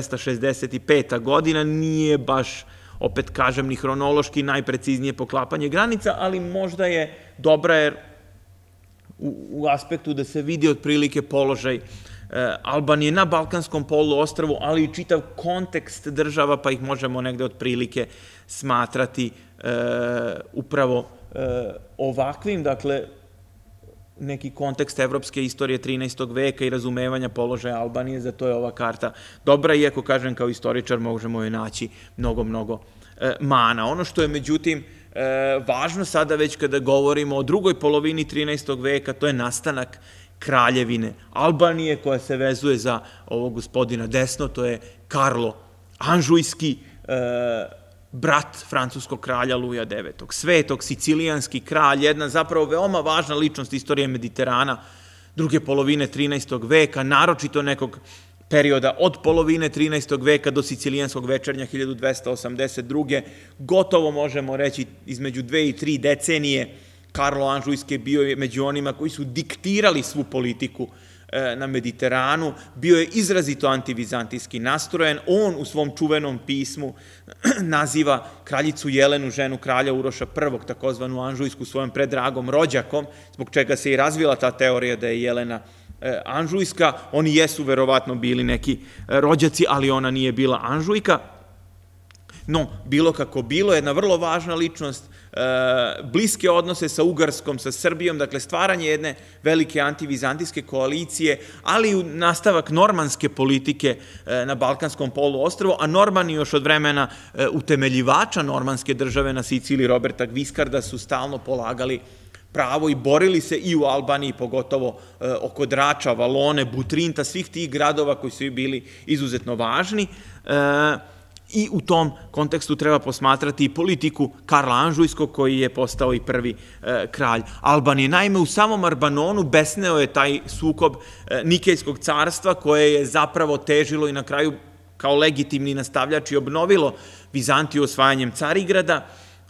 1265. godina, nije baš, opet kažem, ni hronološki najpreciznije poklapanje granica, ali možda je dobra jer u aspektu da se vidi otprilike položaj Albanije na Balkanskom poluostrvu, ali i čitav kontekst država, pa ih možemo negde otprilike smatrati upravo ovakvim, dakle, neki kontekst evropske istorije 13. veka i razumevanja položaja Albanije, za to je ova karta dobra, iako, kažem, kao istoričar možemo joj naći mnogo mana. Ono što je, međutim, važno sada već kada govorimo o drugoj polovini 13. veka, to je nastanak kraljevine Albanije, koja se vezuje za ovog gospodina desno, to je Karlo Anžujski, brat francuskog kralja Luja IX. Svetog sicilijanski kralj, jedna zapravo veoma važna ličnost istorije Mediterana druge polovine 13. veka, naročito nekog perioda od polovine 13. veka do sicilijanskog večernja 1282. Gotovo možemo reći između 2 i 3 decenije Karlo Anžujski bio je među onima koji su diktirali svu politiku na Mediteranu, bio je izrazito antivizantijski nastrojen. On u svom čuvenom pismu naziva kraljicu Jelenu, ženu kralja Uroša I, takozvanu Anžujsku, svojom predragom rođakom, zbog čega se i razvila ta teorija da je Jelena Anžujska. Oni jesu verovatno bili neki rođaci, ali ona nije bila Anžujka. No, bilo kako bilo, jedna vrlo važna ličnost, bliske odnose sa Ugarskom, sa Srbijom, dakle stvaranje jedne velike antivizantijske koalicije, ali i nastavak normanske politike na Balkanskom poluostrvu, a Normani još od vremena utemeljivača normanske države na Siciliji, Roberta Guiscarda, su stalno polagali pravo i borili se i u Albaniji, pogotovo oko Drača, Valone, Butrinta, svih tih gradova koji su bili izuzetno važni. I u tom kontekstu treba posmatrati i politiku Karla Anžujskog, koji je postao i prvi kralj Albanije. Naime, u samom Arbanonu besneo je taj sukob Nikejskog carstva, koje je zapravo težilo i na kraju kao legitimni nastavljač i obnovilo Vizantiju osvajanjem Carigrada,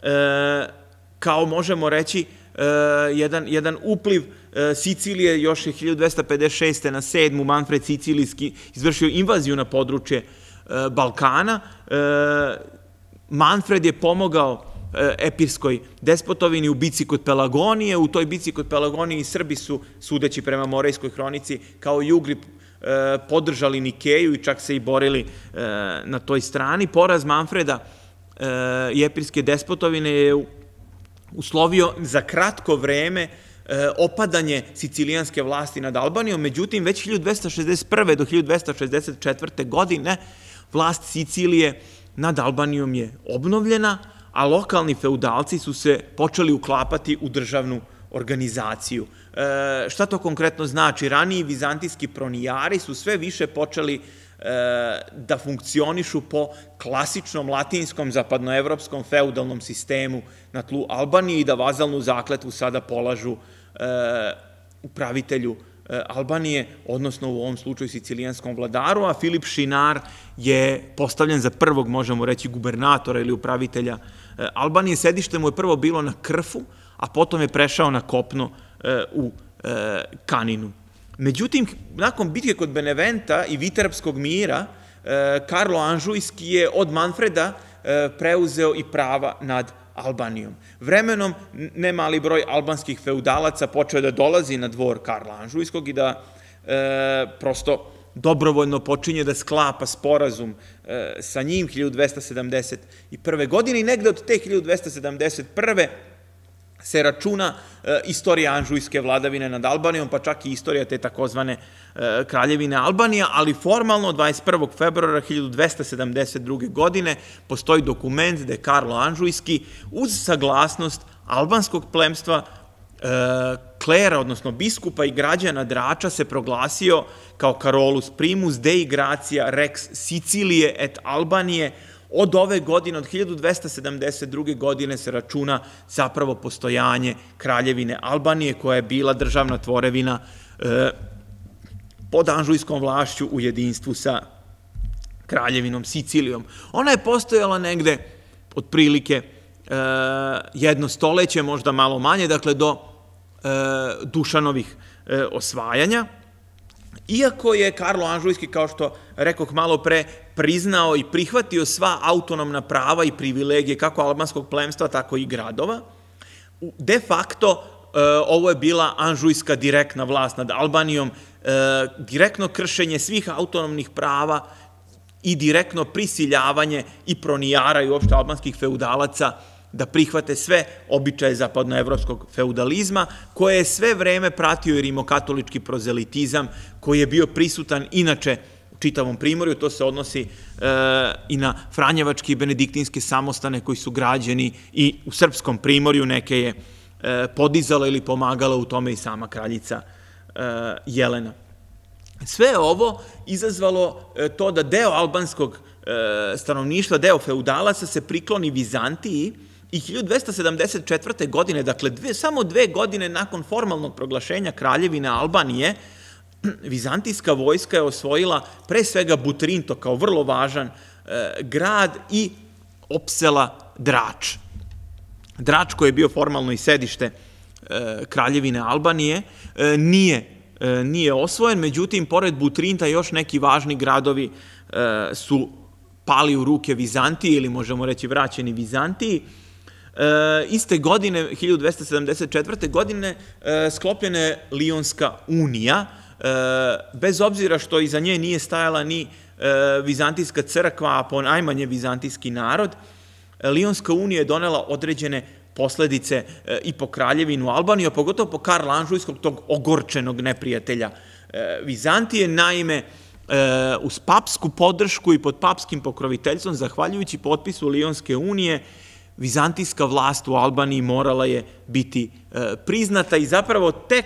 kao možemo reći jedan upliv Sicilije. Još je 1256. na 7. Manfred Sicilijski izvršio invaziju na područje Balkana. Manfred je pomogao epirskoj despotovini u bici kod Pelagonije. U toj bici kod Pelagonije i Srbi su, sudeći prema Morejskoj hronici, kao i Ugri, podržali Nikeju i čak se i borili na toj strani. Poraz Manfreda i epirske despotovine je uslovio za kratko vreme opadanje sicilijanske vlasti nad Albanijom. Međutim, već 1261. do 1264. godine vlast Sicilije nad Albanijom je obnovljena, a lokalni feudalci su se počeli uklapati u državnu organizaciju. Šta to konkretno znači? Raniji vizantijski pronijari su sve više počeli da funkcionišu po klasičnom latinskom zapadnoevropskom feudalnom sistemu na tlu Albanije i da vazalnu zakletvu sada polažu upravitelju Albanije, odnosno u ovom slučaju sicilijanskom vladaru, a Filip Šinar je postavljen za prvog, možemo reći, gubernatora ili upravitelja Albanije. Sedište mu je prvo bilo na Krfu, a potom je prešao na kopno u Kaninu. Međutim, nakon bitke kod Beneventa i Viterapskog mira, Karlo Anžujski je od Manfreda preuzeo i prava nad Albanijom. Vremenom nemali broj albanskih feudalaca počeo da dolazi na dvor Karla Anžujskog i da prosto dobrovoljno počinje da sklapa sporazum sa njim 1271. godine i negde od te 1271. se računa istorija Anžujske vladavine nad Albanijom, pa čak i istorija te takozvane kraljevine Albanija, ali formalno 21. februara 1272. godine postoji dokument gde Karlo Anžujski uz saglasnost albanskog plemstva, klera, odnosno biskupa i građana Drača, se proglasio kao Carolus primus dei gratia rex Sicilije et Albanije. Od ove godine, od 1272. godine, se računa zapravo postojanje kraljevine Albanije, koja je bila državna tvorevina pod Anžujskom vlašću u jedinstvu sa kraljevinom Sicilijom. Ona je postojala negde otprilike jedno stoleće, možda malo manje, dakle do Dušanovih osvajanja. Iako je Karlo Anžujski, kao što rekoh malo pre, priznao i prihvatio sva autonomna prava i privilegije kako albanskog plemstva, tako i gradova, de facto ovo je bila anžujska direktna vlast nad Albanijom, direktno kršenje svih autonomnih prava i direktno prisiljavanje i pronijara i uopšte albanskih feudalaca da prihvate sve običaje zapadnoevropskog feudalizma, koje je sve vreme pratio i rimokatolički prozelitizam, koji je bio prisutan inače u čitavom primorju. To se odnosi i na franjevačke i benediktinske samostane koji su građeni i u srpskom primorju. Neke je podizala ili pomagala u tome i sama kraljica Jelena. Sve ovo izazvalo to da deo albanskog stanovništva, deo feudalaca se prikloni Vizantiji i 1274. godine, dakle samo 2 godine nakon formalnog proglašenja kraljevine Albanije, vizantijska vojska je osvojila pre svega Butrinto kao vrlo važan grad i opsela Drač. Drač, koji je bio formalno i sedište kraljevine Albanije, nije osvojen, međutim, pored Butrinta još neki važni gradovi su pali u ruke Vizantiji ili možemo reći vraćeni Vizantiji. Iste godine, 1274. godine, sklopljena je Lionska unija, bez obzira što iza nje nije stajala ni vizantijska crkva, a ponajmanje vizantijski narod, Lionska unija je donela određene posledice i po kraljevinu Albaniju, a pogotovo po Karla Anžujskog, tog ogorčenog neprijatelja Vizantije. Naime, uz papsku podršku i pod papskim pokroviteljstvom, zahvaljujući potpisu Lionske unije, vizantijska vlast u Albaniji morala je biti priznata i zapravo tek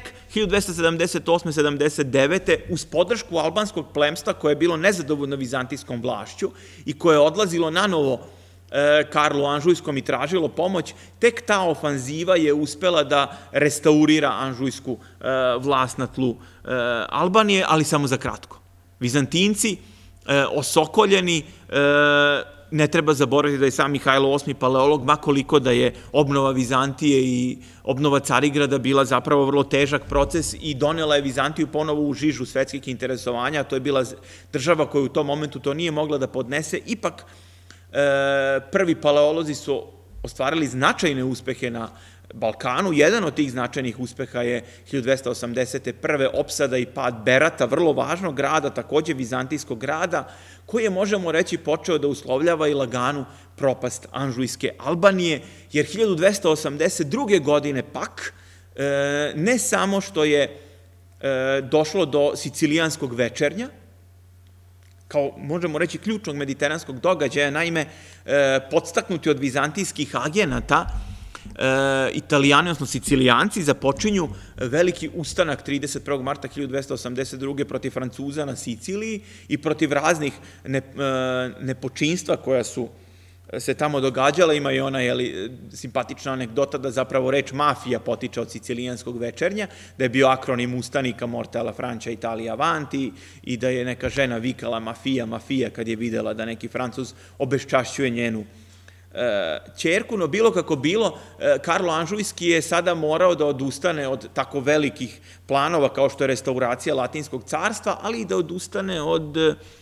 1278-79. uz podršku albanskog plemstva koje je bilo nezadovoljno vizantijskom vlašću i koje je odlazilo nanovo Karlu Anžujskom i tražilo pomoć, tek ta ofanziva je uspela da restaurira anžujsku vlast na tlu Albanije, ali samo za kratko. Vizantinci, osokoljeni, ne treba zaboraviti da je sam Mihajlo VIII paleolog, makoliko da je obnova Vizantije i obnova Carigrada bila zapravo vrlo težak proces i donela je Vizantiju ponovo u žižu svetskih interesovanja, to je bila država koja u tom momentu to nije mogla da podnese. Ipak, prvi paleolozi su ostvarili značajne uspehe na Balkanu. Jedan od tih značajnih uspeha je 1281. opsada i pad Berata, vrlo važnog grada, takođe vizantijskog grada, koji je, možemo reći, počeo da uslovljava i laganu propast Anžujske Albanije, jer 1282. godine pak, ne samo što je došlo do Sicilijanskog večernja, kao, možemo reći, ključnog mediteranskog događaja, naime, podstaknuti od vizantijskih agenata, Italijani, odnosno Sicilijanci, započinju veliki ustanak 31. marta 1282. protiv Francuza na Siciliji i protiv raznih nepočinstva koja su se tamo događala. Ima i ona simpatična anegdota da zapravo reč mafija potiče od Sicilijanskog večernja, da je bio akronim ustanika Morte alla Francia Italia Avanti i da je neka žena vikala mafija, mafija kad je videla da neki Francuz obeščašćuje njenu ćerku. No bilo kako bilo, Karlo Anžujski je sada morao da odustane od tako velikih planova kao što je restauracija Latinskog carstva, ali i da odustane od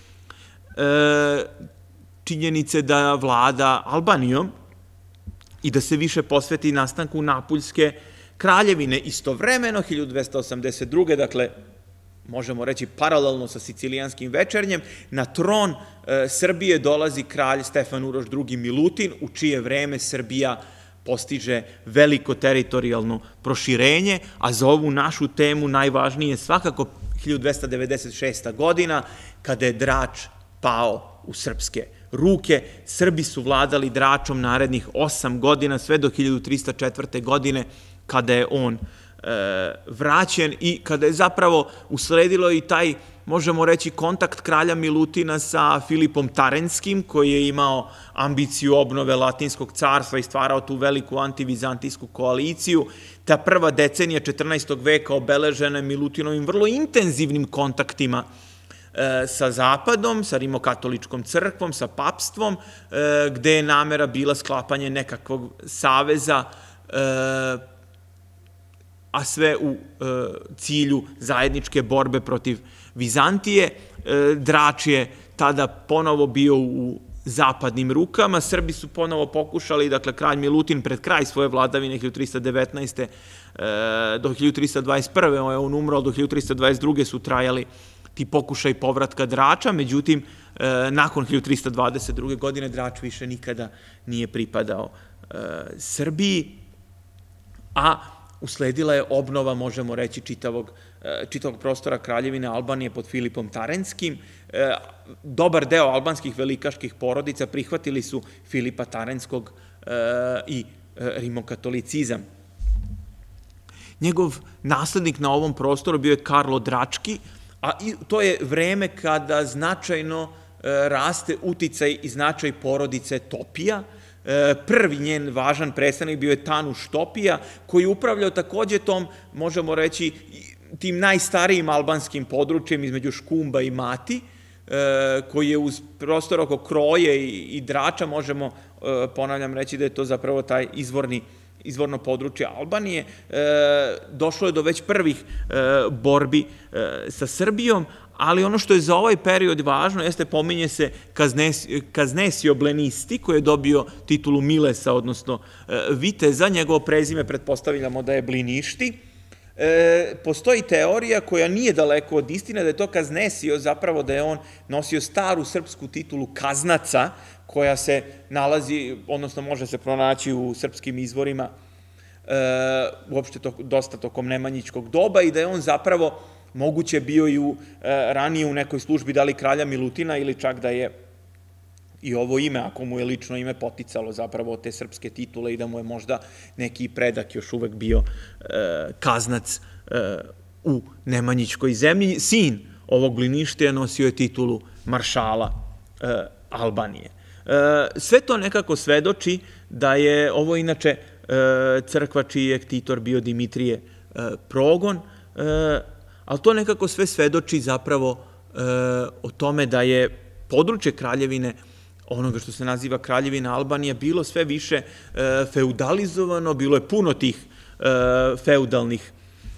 činjenice da vlada Albanijom i da se više posveti nastanku Napuljske kraljevine. Istovremeno, 1282. dakle, možemo reći paralelno sa Sicilijanskim večernjem, na tron Srbije dolazi kralj Stefan Uroš II Milutin, u čije vreme Srbija postiže veliko teritorijalno proširenje, a za ovu našu temu najvažnije je svakako 1296. godina, kada je Drač pao u srpske ruke. Srbi su vladali Dračom narednih 8 godina, sve do 1304. godine, kada je on vraćen i kada je zapravo usledilo i taj, možemo reći, kontakt kralja Milutina sa Filipom Tarenskim, koji je imao ambiciju obnove Latinskog carstva i stvarao tu veliku antivizantijsku koaliciju. Ta prva decenija 14. veka obeležena je Milutinovim vrlo intenzivnim kontaktima sa Zapadom, sa rimokatoličkom crkvom, sa papstvom, gde je namera bila sklapanje nekakvog saveza, a sve u cilju zajedničke borbe protiv Vizantije. Drač je tada ponovo bio u zapadnim rukama. Srbi su ponovo pokušali, dakle, kralj Milutin pred kraj svoje vladavine 1319. do 1321. on umro, do 1322. su trajali ti pokušaj povratka Drača, međutim, nakon 1322. godine Drač više nikada nije pripadao Srbiji, a usledila je obnova, možemo reći, čitavog prostora Kraljevine Albanije pod Filipom Tarenskim. Dobar deo albanskih velikaških porodica prihvatili su Filipa Tarenskog i rimokatolicizam. Njegov naslednik na ovom prostoru bio je Karlo Drački, a to je vreme kada značajno raste uticaj i značaj porodice Topija. Prvi njen važan predstavnik bio je Tanuš Topija, koji je upravljao takođe tom, možemo reći, tim najstarijim albanskim područjem između Škumba i Mati, koji je uz prostor oko Kroje i Drača, možemo, ponavljam, reći da je to zapravo taj izvorno područje Albanije. Došlo je do već prvih borbi sa Srbijom, ali ono što je za ovaj period važno jeste, pominje se Kaznesio Blenisti, koji je dobio titulu Milesa, odnosno viteza. Njegovo prezime pretpostavljamo da je Bliništi. postoji teorija koja nije daleko od istine, da je to Kaznesio, zapravo da je on nosio staru srpsku titulu kaznaca, koja se nalazi, odnosno može se pronaći u srpskim izvorima, uopšte dosta tokom Nemanjićkog doba, i da je on zapravo moguće bio i ranije u nekoj službi, da li kralja Milutina, ili čak da je i ovo ime, ako mu je lično ime poticalo zapravo te srpske titule i da mu je možda neki predak još uvek bio kaznac u Nemanjićkoj zemlji. Sin ovog Gliništija nosio je titulu maršala Albanije. Sve to nekako svedoči da je ovo inače crkva čiji je ktitor bio Dimitrije Progon, ali to nekako sve svedoči zapravo o tome da je područje kraljevine, onoga što se naziva kraljevina Albanija, bilo sve više feudalizovano, bilo je puno tih feudalnih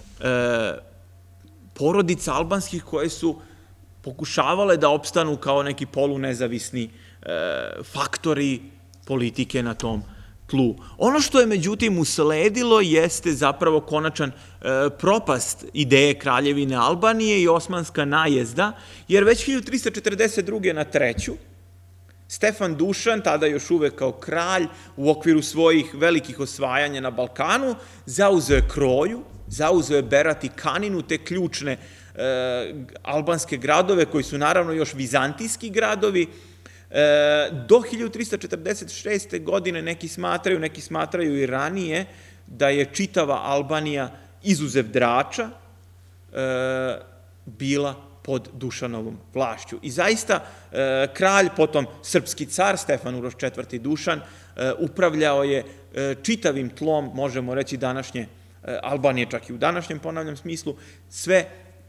porodica albanskih koje su pokušavale da opstanu kao neki polunezavisni faktori politike na tom tlu. Ono što je međutim usledilo jeste zapravo konačan propast ideje kraljevine Albanije i osmanska najezda, jer već 1342. na treću Stefan Dušan, tada još uvek kao kralj, u okviru svojih velikih osvajanja na Balkanu, zauzeo je Kroju, zauzeo je Berat i Kaninu, te ključne albanske gradove, koji su naravno još vizantijski gradovi. Do 1346. godine neki smatraju i ranije, da je čitava Albanija, izuzev Drača, bila pod Dušanovom vlašću. I zaista kralj, potom srpski car Stefan Uroš IV. Dušan, upravljao je čitavim tlom, možemo reći, današnje Albanije, čak i u današnjem, ponavljam, smislu, sve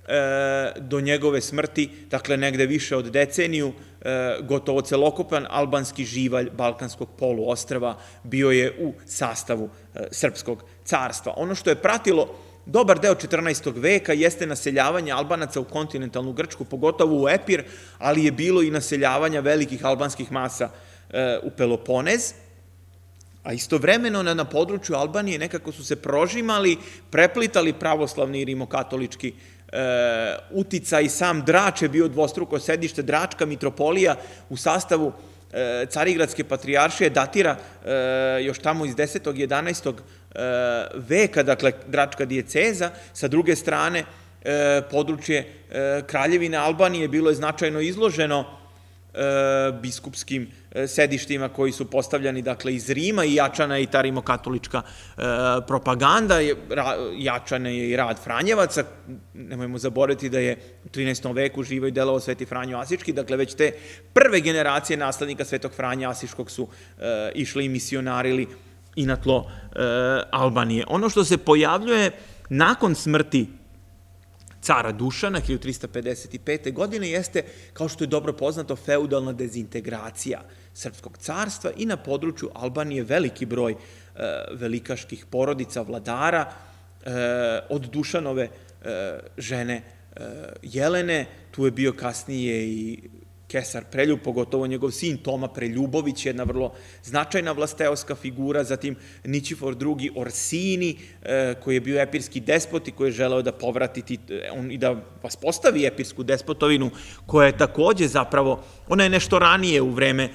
do njegove smrti, dakle negde više od deceniju, gotovo celokupan albanski živalj Balkanskog poluostrva bio je u sastavu Srpskog carstva. Ono što je pratilo dobar deo 14. veka jeste naseljavanje Albanaca u kontinentalnu Grčku, pogotovo u Epir, ali je bilo i naseljavanja velikih albanskih masa u Peloponez, a istovremeno na području Albanije nekako su se prožimali, preplitali pravoslavni i rimokatolički uticaj. Sam Drač je bio dvostruko sedište. Dračka mitropolija u sastavu Carigradske patrijaršije datira još tamo iz 10. 11. veka, dakle Dračka dijeceza. Sa druge strane, područje kraljevine Albanije bilo je značajno izloženo biskupskim sedištima koji su postavljani, dakle, iz Rima, i jačana je i ta rimokatolička propaganda, jačana je i rad Franjevaca. Nemojmo zaboraviti da je u 13. veku živeo i delovao Sveti Franjo Asiški, dakle već te prve generacije naslednika Svetog Franja Asiškog su išli i misionarili i na tlo Albanije. Ono što se pojavljuje nakon smrti cara Dušana 1355. godine jeste, kao što je dobro poznato, feudalna dezintegracija Srpskog carstva i na području Albanije veliki broj velikaških porodica, vladara, od Dušanove žene Jelene, tu je bio kasnije i Kesar Preljub, pogotovo njegov sin Toma Preljubović, jedna vrlo značajna vlasteoska figura, zatim Ničifor II. Orsini, koji je bio epirski despot i koji je želeo da povrati i da vaspostavi epirsku despotovinu, koja je takođe zapravo, ona je nešto ranije u vreme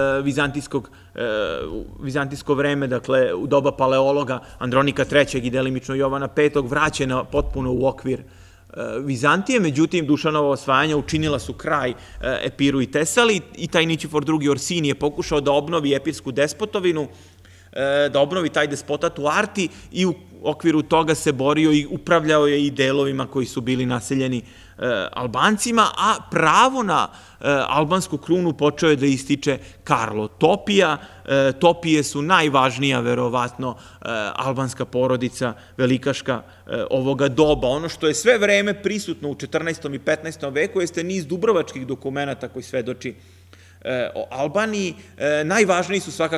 vizantijsko vreme, dakle u doba paleologa Andronika III. I delimično Jovana V. vraćena potpuno u okvir Vizantije, međutim Dušanova osvajanja učinila su kraj Epiru i Tesali, i taj Ničifor II. Orsini je pokušao da obnovi epirsku despotovinu, da obnovi taj despotat u Arti, i u okviru toga se borio i upravljao je i delovima koji su bili naseljeni Albancima, a pravo na albansku krunu počeo je da ističe Karlo Topija. Topije su najvažnija, verovatno, albanska porodica velikaška ovoga doba. Ono što je sve vreme prisutno u 14. i 15. veku jeste niz dubrovačkih dokumenata koji svedoči o Albaniji. Najvažniji su svakako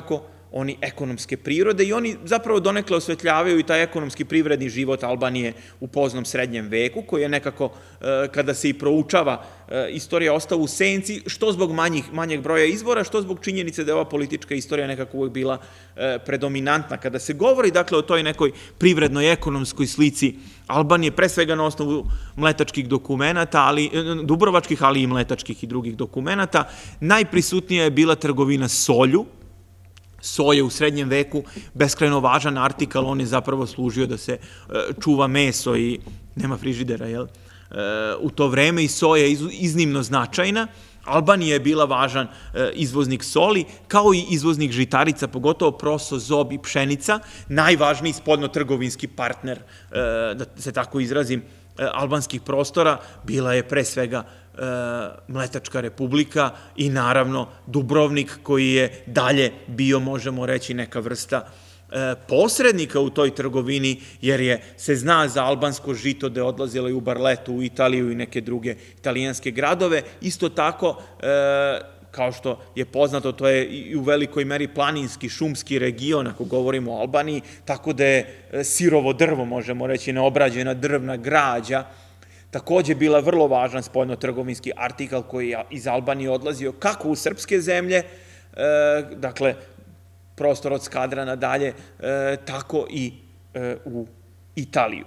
oni ekonomske prirode i oni zapravo donekle osvetljavaju i taj ekonomski privredni život Albanije u poznom srednjem veku, koji je nekako, kada se i proučava istorija, ostao u senci, što zbog manjeg broja izvora, što zbog činjenice da je ova politička istorija nekako uvek bila predominantna. Kada se govori, dakle, o toj nekoj privrednoj ekonomskoj slici Albanije, pre svega na osnovu mletačkih dokumenata, dubrovačkih, ali i mletačkih i drugih dokumenata, najprisutnija je bila trgovina solju. So je u srednjem veku beskrajno važan artikal, on je zapravo služio da se čuva meso i nema frižidera, jel? U to vreme i so je iznimno značajna. Albanija je bila važan izvoznik soli, kao i izvoznik žitarica, pogotovo proso, zob i pšenica, najvažniji spoljnotrgovinski partner, da se tako izrazim, albanskih prostora, bila je pre svega Mletačka republika i naravno Dubrovnik, koji je dalje bio, možemo reći, neka vrsta posrednika u toj trgovini, jer se zna za albansko žito da je odlazilo i u Barletu, u Italiju i neke druge italijanske gradove. Isto tako, kao što je poznato, to je i u velikoj meri planinski, šumski region, ako govorimo o Albaniji, tako da je sirovo drvo, možemo reći, neobrađena drvna građa, takođe bila vrlo važan spoljnotrgovinski artikal koji je iz Albanije odlazio kako u srpske zemlje, dakle, prostor od Skadrana dalje, tako i u Italiju.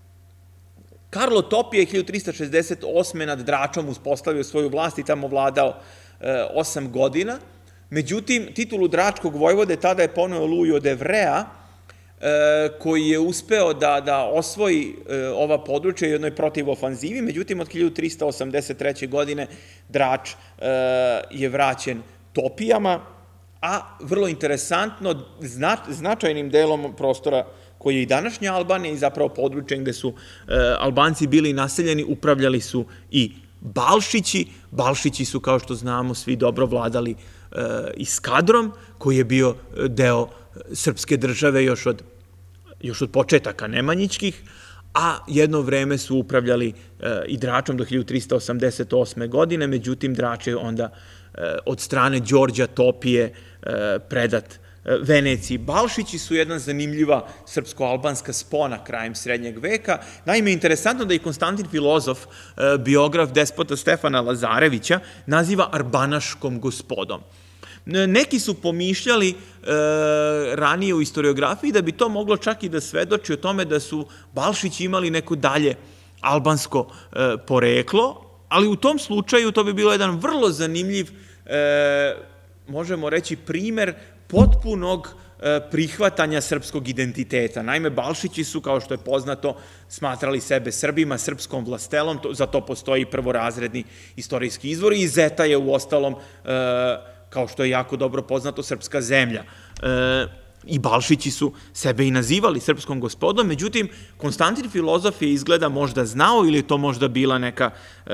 Karlo Topije 1368. nad Dračom uspostavio svoju vlast i tamo vladao 8 godina. Međutim, titulu dračkog vojvode tada je poneo Lujo de Vrea, koji je uspeo da osvoji ova područja u jednoj protivofanzivi. Međutim, od 1383. godine Drač je vraćen Topijama, a vrlo interesantno, značajnim delom prostora koji je i današnja Albanija i zapravo područje gde su Albanci bili naseljeni, upravljali su i Balšići. Balšići su, kao što znamo, svi dobro vladali i Skadrom, koji je bio deo srpske države još od početaka Nemanjićkih, a jedno vreme su upravljali i Dračom do 1388. godine, međutim Drač je onda od strane Đorđa Topije predat Veneciji. Balšići su jedna zanimljiva srpsko-albanska spona krajem srednjeg veka. Naime, interesantno da i Konstantin Filozof, biograf despota Stefana Lazarevića, naziva arbanaškom gospodom. Neki su pomišljali ranije u historiografiji da bi to moglo čak i da svedoči o tome da su Balšići imali neko dalje albansko poreklo, ali u tom slučaju to bi bilo jedan vrlo zanimljiv, možemo reći, primer potpunog prihvatanja srpskog identiteta. Naime, Balšići su, kao što je poznato, smatrali sebe Srbima, srpskom vlastelom, za to postoji prvorazredni istorijski izvor i Zeta je u ostalom, kao što je jako dobro poznato, srpska zemlja. I Balšići su sebe i nazivali srpskom gospodom, međutim, Konstantin Filozof je izgleda možda znao ili je to možda bila neka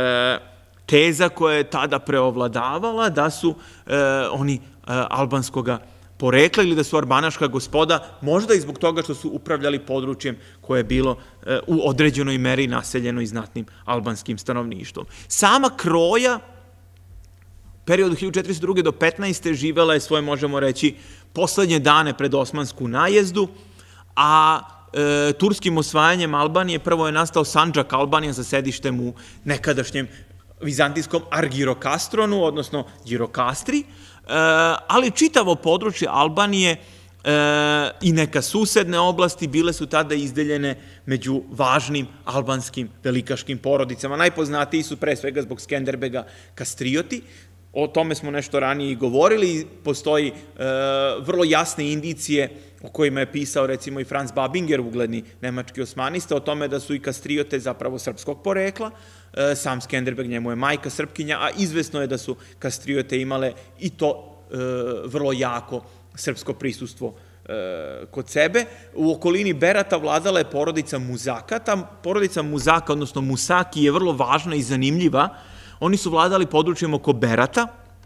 teza koja je tada preovladavala da su oni albanskoga porekla ili da su arbanaška gospoda, možda i zbog toga što su upravljali područjem koje je bilo u određenoj meri naseljeno i znatnim albanskim stanovništvom. Sama Kroja, period od 1402. do 15. živela je svoje, možemo reći, poslednje dane pred osmansku najezdu, a turskim osvajanjem Albanije prvo je nastao Sandžak Albanija sa sedištem u nekadašnjem vizantijskom Argirokastronu, odnosno Girokastri, ali čitavo područje Albanije i neka susedne oblasti bile su tada izdeljene među važnim albanskim velikaškim porodicama. Najpoznatiji su pre svega zbog Skenderbega Kastrioti. O tome smo nešto ranije i govorili. Postoji vrlo jasne indicije o kojima je pisao recimo i Franz Babinger, ugledni nemački osmanista, o tome da su i Kastriote zapravo srpskog porekla. Sam Skenderbeg, njemu je majka Srpkinja, a izvesno je da su Kastriote imale i to vrlo jako srpsko prisustvo kod sebe. U okolini Berata vladala je porodica Muzaka. Ta porodica Muzaka, odnosno Musaki, je vrlo važna i zanimljiva. Oni su vladali područjem oko Berata.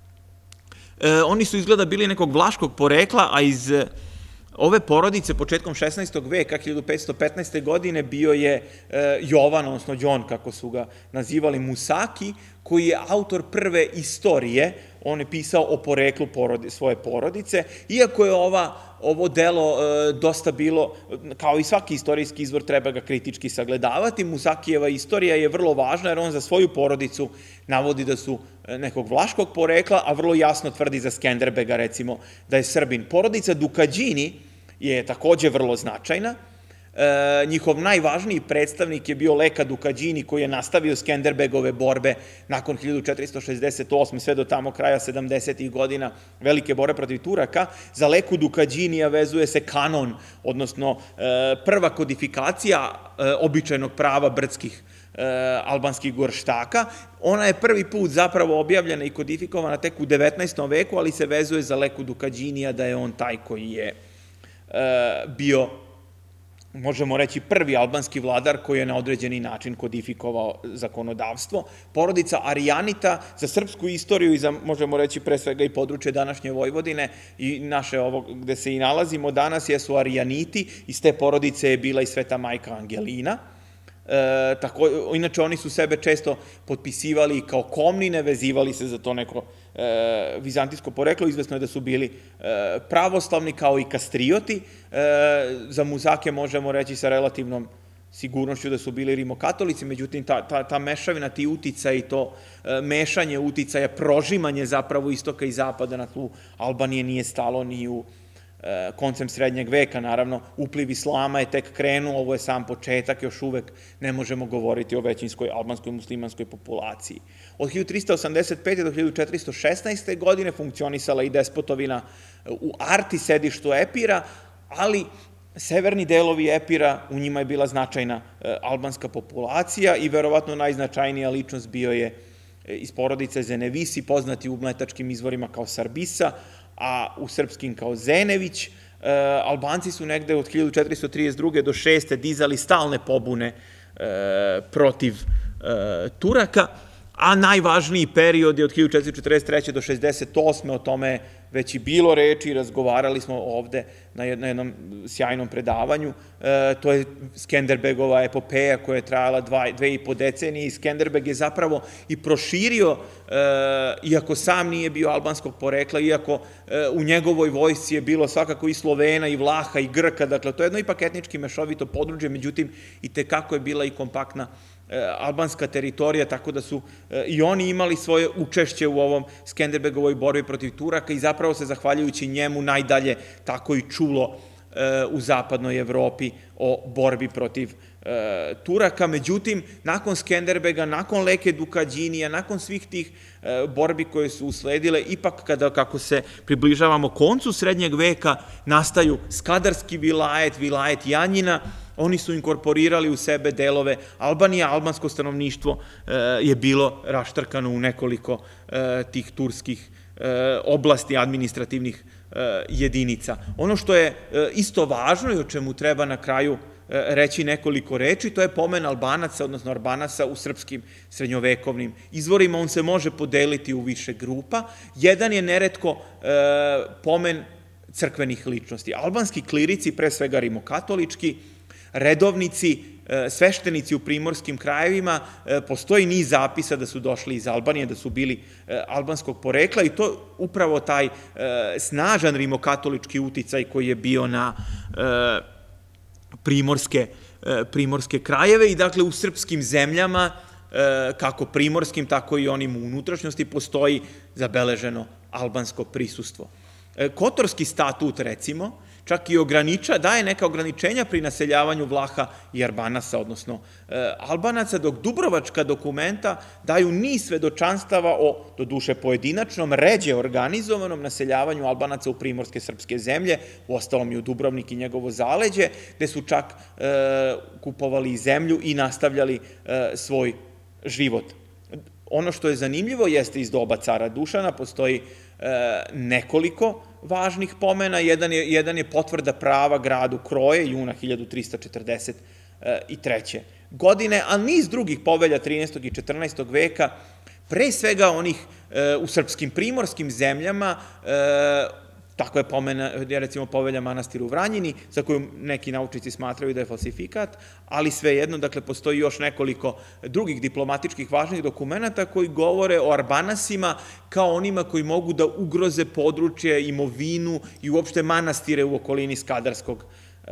Oni su izgleda bili nekog vlaškog porekla, a iz ove porodice početkom 16. veka, 1515. godine, bio je Jovan, odnosno Đon, kako su ga nazivali, Musaki, koji je autor prve istorije on je pisao o poreklu svoje porodice, iako je ovo delo dosta bilo, kao i svaki istorijski izvor, treba ga kritički sagledavati. Musakijeva istorija je vrlo važna jer on za svoju porodicu navodi da su nekog vlaškog porekla, a vrlo jasno tvrdi za Skenderbega, recimo, da je Srbin. Porodica Dukađini je takođe vrlo značajna. Njihov najvažniji predstavnik je bio Leka Dukađini, koji je nastavio Skenderbegove borbe nakon 1468. sve do tamo kraja 70. godina, velike borbe protiv Turaka. Za Leku Dukađinija vezuje se kanon, odnosno prva kodifikacija običajnog prava brdskih albanskih gorštaka. Ona je prvi put zapravo objavljena i kodifikovana tek u 19. veku, ali se vezuje za Leku Dukađinija da je on taj koji je bio, možemo reći, prvi albanski vladar koji je na određeni način kodifikovao zakonodavstvo. Porodica Arijanita za srpsku istoriju i za, možemo reći, pre svega i područje današnje Vojvodine i naše ovo gde se i nalazimo danas jesu Arijaniti. Iz te porodice je bila i sveta majka Angelina. Inače, oni su sebe često potpisivali kao Komnine, vezivali se za to neko vizantijsko poreklo. Izvesno je da su bili pravoslavni kao i kastrioti. Za Muzake možemo reći sa relativnom sigurnošću da su bili rimokatolici, međutim ta mešavina, ti uticaji, to mešanje uticaja, prožimanje zapravo istoka i zapada na tlu Albanije nije stalo ni u koncem srednjeg veka. Naravno, upliv islama je tek krenuo, ovo je sam početak, još uvek ne možemo govoriti o većinskoj albanskoj muslimanskoj populaciji. Od 1385. do 1416. godine funkcionisala i despotovina u Arti, sedištu Epira, ali severni delovi Epira, u njima je bila značajna albanska populacija i verovatno najznačajnija ličnost bio je iz porodice Zenevisi, poznati u mletačkim izvorima kao Sarbisa, a u srpskim kao Zenević. Albanci su negde od 1432. do 6. dizali stalne pobune protiv Turaka, a najvažniji period je od 1443. do 68. O tome je već i bilo reči, razgovarali smo ovde na jednom sjajnom predavanju. To je Skenderbegova epopeja koja je trajala 2,5 decenije i Skenderbeg je zapravo i proširio, iako sam nije bio albanskog porekla, iako u njegovoj vojsci je bilo svakako i Slovena, i Vlaha, i Grka, dakle to je jedno ipak etnički mešovito područje, međutim i tekako je bila i kompaktna albanska teritorija, tako da su i oni imali svoje učešće u ovom Skenderbegovoj borbi protiv Turaka i zapravo se zahvaljujući njemu najdalje tako i čulo u zapadnoj Evropi o borbi protiv Turaka. Međutim, nakon Skenderbega, nakon Leke Dukađinija, nakon svih tih borbi koje su usledile, ipak kako se približavamo koncu srednjeg veka, nastaju Skadarski vilajet, vilajet Janjina. Oni su inkorporirali u sebe delove Albanije, albansko stanovništvo je bilo raštrkano u nekoliko tih turskih oblasti administrativnih jedinica. Ono što je isto važno i o čemu treba na kraju reći nekoliko reči, to je pomen Albanaca, odnosno Arbanasa u srpskim srednjovekovnim izvorima. On se može podeliti u više grupa. Jedan je neretko pomen crkvenih ličnosti. Albanski klirici, pre svega rimokatolički, redovnici, sveštenici u primorskim krajevima, postoji niz zapisa da su došli iz Albanije, da su bili albanskog porekla i to upravo taj snažan rimokatolički uticaj koji je bio na primorske krajeve i dakle u srpskim zemljama, kako primorskim, tako i onim u unutrašnjosti, postoji zabeleženo albansko prisustvo. Kotorski statut, recimo, čak i daje neka ograničenja pri naseljavanju Vlaha i Arbanasa, odnosno Albanaca, dok Dubrovačka dokumenta daju niz svedočanstava o, doduše pojedinačnom, ređe organizovanom naseljavanju Albanaca u primorske srpske zemlje, uostalom i u Dubrovnik i njegovo zaleđe, gde su čak kupovali zemlju i nastavljali svoj život. Ono što je zanimljivo jeste iz doba cara Dušana, postoji nekoliko važnih pomena. Jedan je potvrda prava gradu Kroje, juna 1343. godine, a niz drugih povelja 13. i 14. veka, pre svega onih u srpskim primorskim zemljama, Tako je recimo povelja manastira u Vranjini, za koju neki naučnici smatraju da je falsifikat, ali svejedno, dakle, postoji još nekoliko drugih diplomatičkih važnih dokumenta koji govore o Arbanasima kao onima koji mogu da ugroze područje, imovinu i uopšte manastire u okolini Skadarskog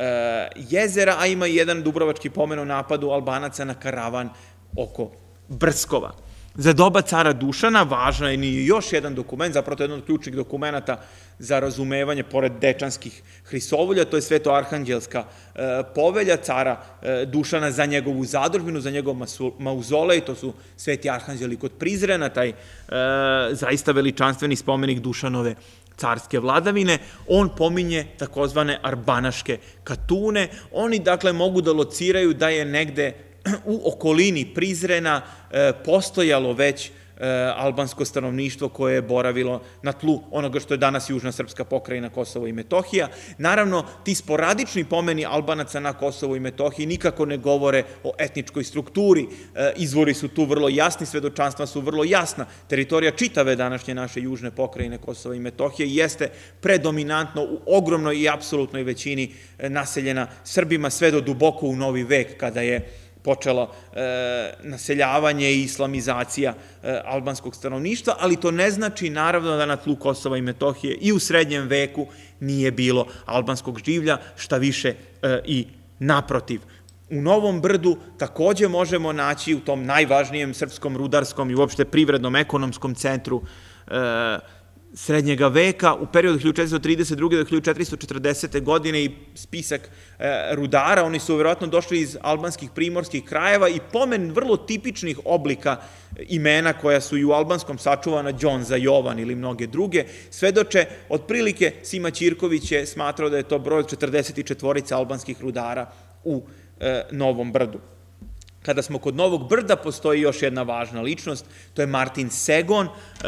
jezera, a ima i jedan dubrovački pomen o napadu Albanaca na karavan oko Brskova. Za doba cara Dušana važna je još jedan dokument, zapravo to je jedan od ključnih dokumenta za razumevanje, pored Dečanskih hrisovolja, to je Sveto-arhanđelska povelja cara Dušana za njegovu zadužbinu, za njegov mauzolej, to su Sveti arhanđeli kod Prizrena, taj zaista veličanstveni spomenik Dušanove carske vladavine. On pominje takozvane arbanaške katune. Oni, dakle, mogu da lociraju da je negde u okolini Prizrena postojalo već albansko stanovništvo koje je boravilo na tlu onoga što je danas južna srpska pokrajina Kosovo i Metohija. Naravno, ti sporadični pomeni Albanaca na Kosovo i Metohiji nikako ne govore o etničkoj strukturi. Izvori su tu vrlo jasni, svedočanstva su vrlo jasna. Teritorija čitave današnje naše južne pokrajine Kosova i Metohije jeste predominantno u ogromnoj i apsolutnoj većini naseljena Srbima sve do duboko u novi vek, kada je počelo naseljavanje i islamizacija albanskog stanovništva, ali to ne znači naravno da na tlu Kosova i Metohije i u srednjem veku nije bilo albanskog življa, šta više i naprotiv. U Novom Brdu takođe možemo naći u tom najvažnijem srpskom rudarskom i uopšte privrednom ekonomskom centru srednjega veka, u periodu 1432. do 1440. godine i spisak rudara, oni su verovatno došli iz albanskih primorskih krajeva i pomen vrlo tipičnih oblika imena koja su i u albanskom sačuvana, Đonza, Jovan ili mnoge druge, svedoče, otprilike Sima Ćirković je smatrao da je to broj 44 albanskih rudara u Novom Brdu. Kada smo kod Novog Brda, postoji još jedna važna ličnost, to je Martin Segon.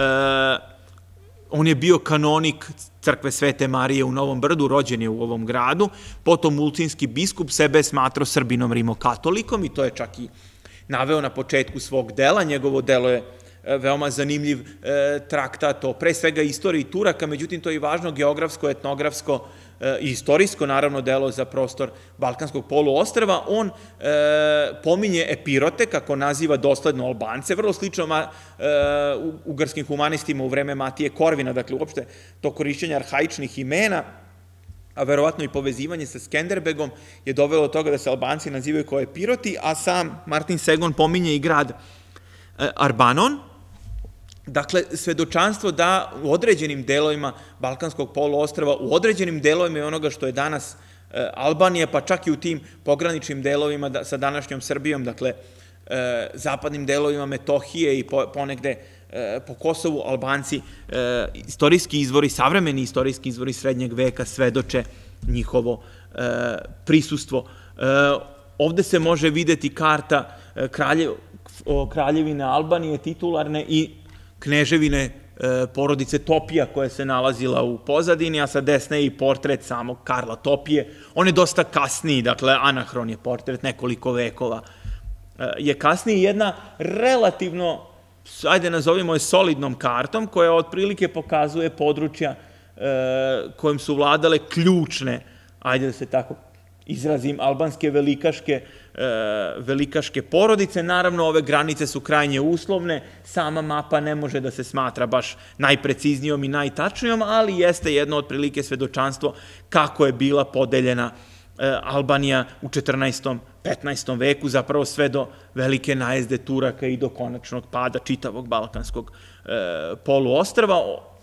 On je bio kanonik crkve Svete Marije u Novom Brdu, rođen je u ovom gradu, potom mulcinski biskup, sebe smatrao Srbinom rimokatolikom i to je čak i naveo na početku svog dela. Njegovo delo je veoma zanimljiv traktat o pre svega istoriji Turaka, međutim to je i važno geografsko, etnografsko i istorijsko, naravno, delo za prostor Balkanskog poluostrva. On pominje Epirote, kako naziva dosledno Albance, vrlo slično ugarskim humanistima u vreme Matije Korvina, dakle uopšte to korišćenje arhaičnih imena, a verovatno i povezivanje sa Skenderbegom je dovelo do toga da se Albanci nazivaju kao Epiroti, a sam Martin Segon pominje i grad Arbanon. Dakle, svedočanstvo da u određenim delovima Balkanskog poluostrva, u određenim delovima onoga što je danas Albanija, pa čak i u tim pograničnim delovima sa današnjom Srbijom, dakle, zapadnim delovima Metohije i ponegde po Kosovu, Albanci, istorijski izvori, savremeni istorijski izvori srednjeg veka svedoče njihovo prisustvo. Ovde se može videti karta kraljevine Albanije, titularne, i kneževine porodice Topija koja se nalazila u pozadini, a sa desne je i portret samog Karla Topije. On je dosta kasniji, dakle anahron je portret, nekoliko vekova je kasniji. Jedna relativno, ajde nazovimo je solidnom kartom, koja otprilike pokazuje područja kojim su vladale ključne, ajde da se tako izrazim, albanske velikaške porodice. Naravno, ove granice su krajnje uslovne, sama mapa ne može da se smatra baš najpreciznijom i najtačnijom, ali jeste jedno otprilike svedočanstvo kako je bila podeljena Albanija u 14. 15. veku, zapravo sve do velike najezde Turaka i do konačnog pada čitavog Balkanskog poluostrva.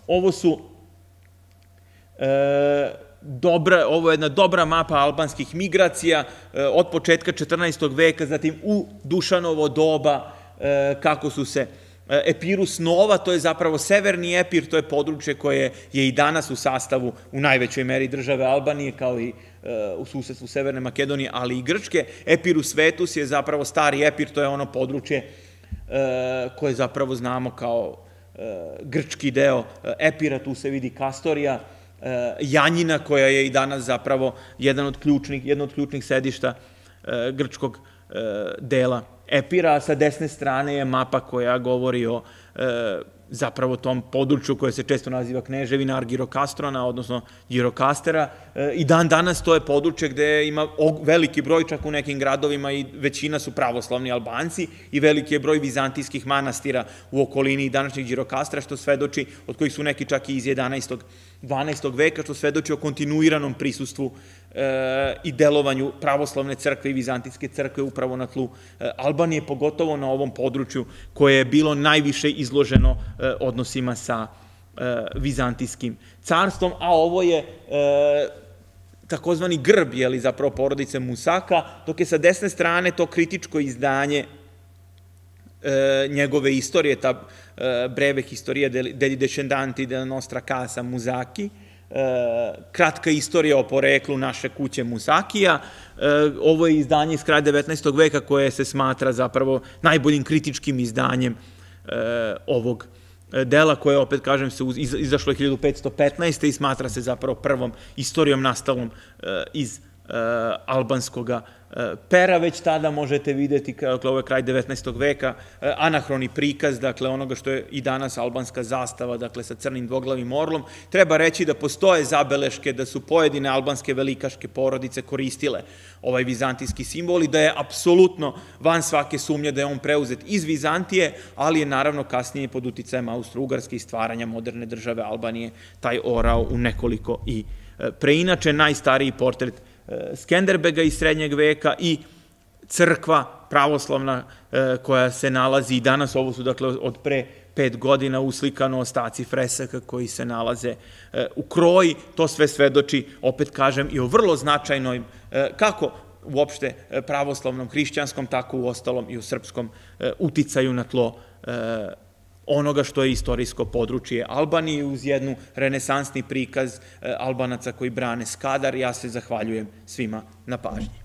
Ovo je jedna dobra mapa albanskih migracija od početka 14. veka, zatim u Dušanovo doba, kako su se Epirus Nova, to je zapravo severni Epir, to je područje koje je i danas u sastavu u najvećoj meri države Albanije, kao i u susedstvu Severne Makedonije, ali i Grčke. Epirus Vetus je zapravo stari Epir, to je ono područje koje zapravo znamo kao grčki deo Epira, tu se vidi Kastorija, Janjina, koja je i danas zapravo jedno od ključnih sedišta grčkog dela Epira, a sa desne strane je mapa koja govori o zapravo tom području koje se često naziva Kneževina Argirokastrona, odnosno Girokastera. I dan danas to je područje gde ima veliki broj, čak u nekim gradovima i većina su pravoslavni Albanci i veliki je broj vizantijskih manastira u okolini današnjeg Girokastera, što svedoči, od kojih su neki čak i iz 11. 12. veka, što svedoči o kontinuiranom prisustvu i delovanju pravoslavne crkve i vizantijske crkve upravo na tlu Albanije, pogotovo na ovom području koje je bilo najviše izloženo odnosima sa vizantijskim carstvom, a ovo je takozvani grb, zapravo porodice Musaka, dok je sa desne strane to kritičko izdanje njegove istorije, ta breve historija degli descendanti della nostra casa Musaki, kratka istorija o poreklu naše kuće Musakija. Ovo je izdanje iz kraja 19. veka koje se smatra zapravo najboljim kritičkim izdanjem ovog dela koje, opet kažem, se izašlo 1515. i smatra se zapravo prvom istorijom nastalom iz albanskog pera. Već tada možete videti, ovo je kraj 19. veka, anahroni prikaz, dakle, onoga što je i danas albanska zastava, dakle, sa crnim dvoglavim orlom. Treba reći da postoje zabeleške da su pojedine albanske velikaške porodice koristile ovaj vizantijski simbol i da je apsolutno van svake sumnje da je on preuzet iz Vizantije, ali je naravno kasnije pod uticajem Austro-Ugarske i stvaranja moderne države Albanije taj orao u nekoliko i preinače. Najstariji portret Skenderbega iz srednjeg veka i crkva pravoslavna koja se nalazi i danas, ovo su dakle od pre 5 godina uslikano ostaci fresaka koji se nalaze u kroji. To sve svedoči, opet kažem, i o vrlo značajnoj, kako uopšte pravoslavnom, hrišćanskom, tako u ostalom i u srpskom uticaju na tlo onoga što je istorijsko područje Albanije, uz jednu renesansni prikaz Albanaca koji brane Skadar. Ja se zahvaljujem svima na pažnji.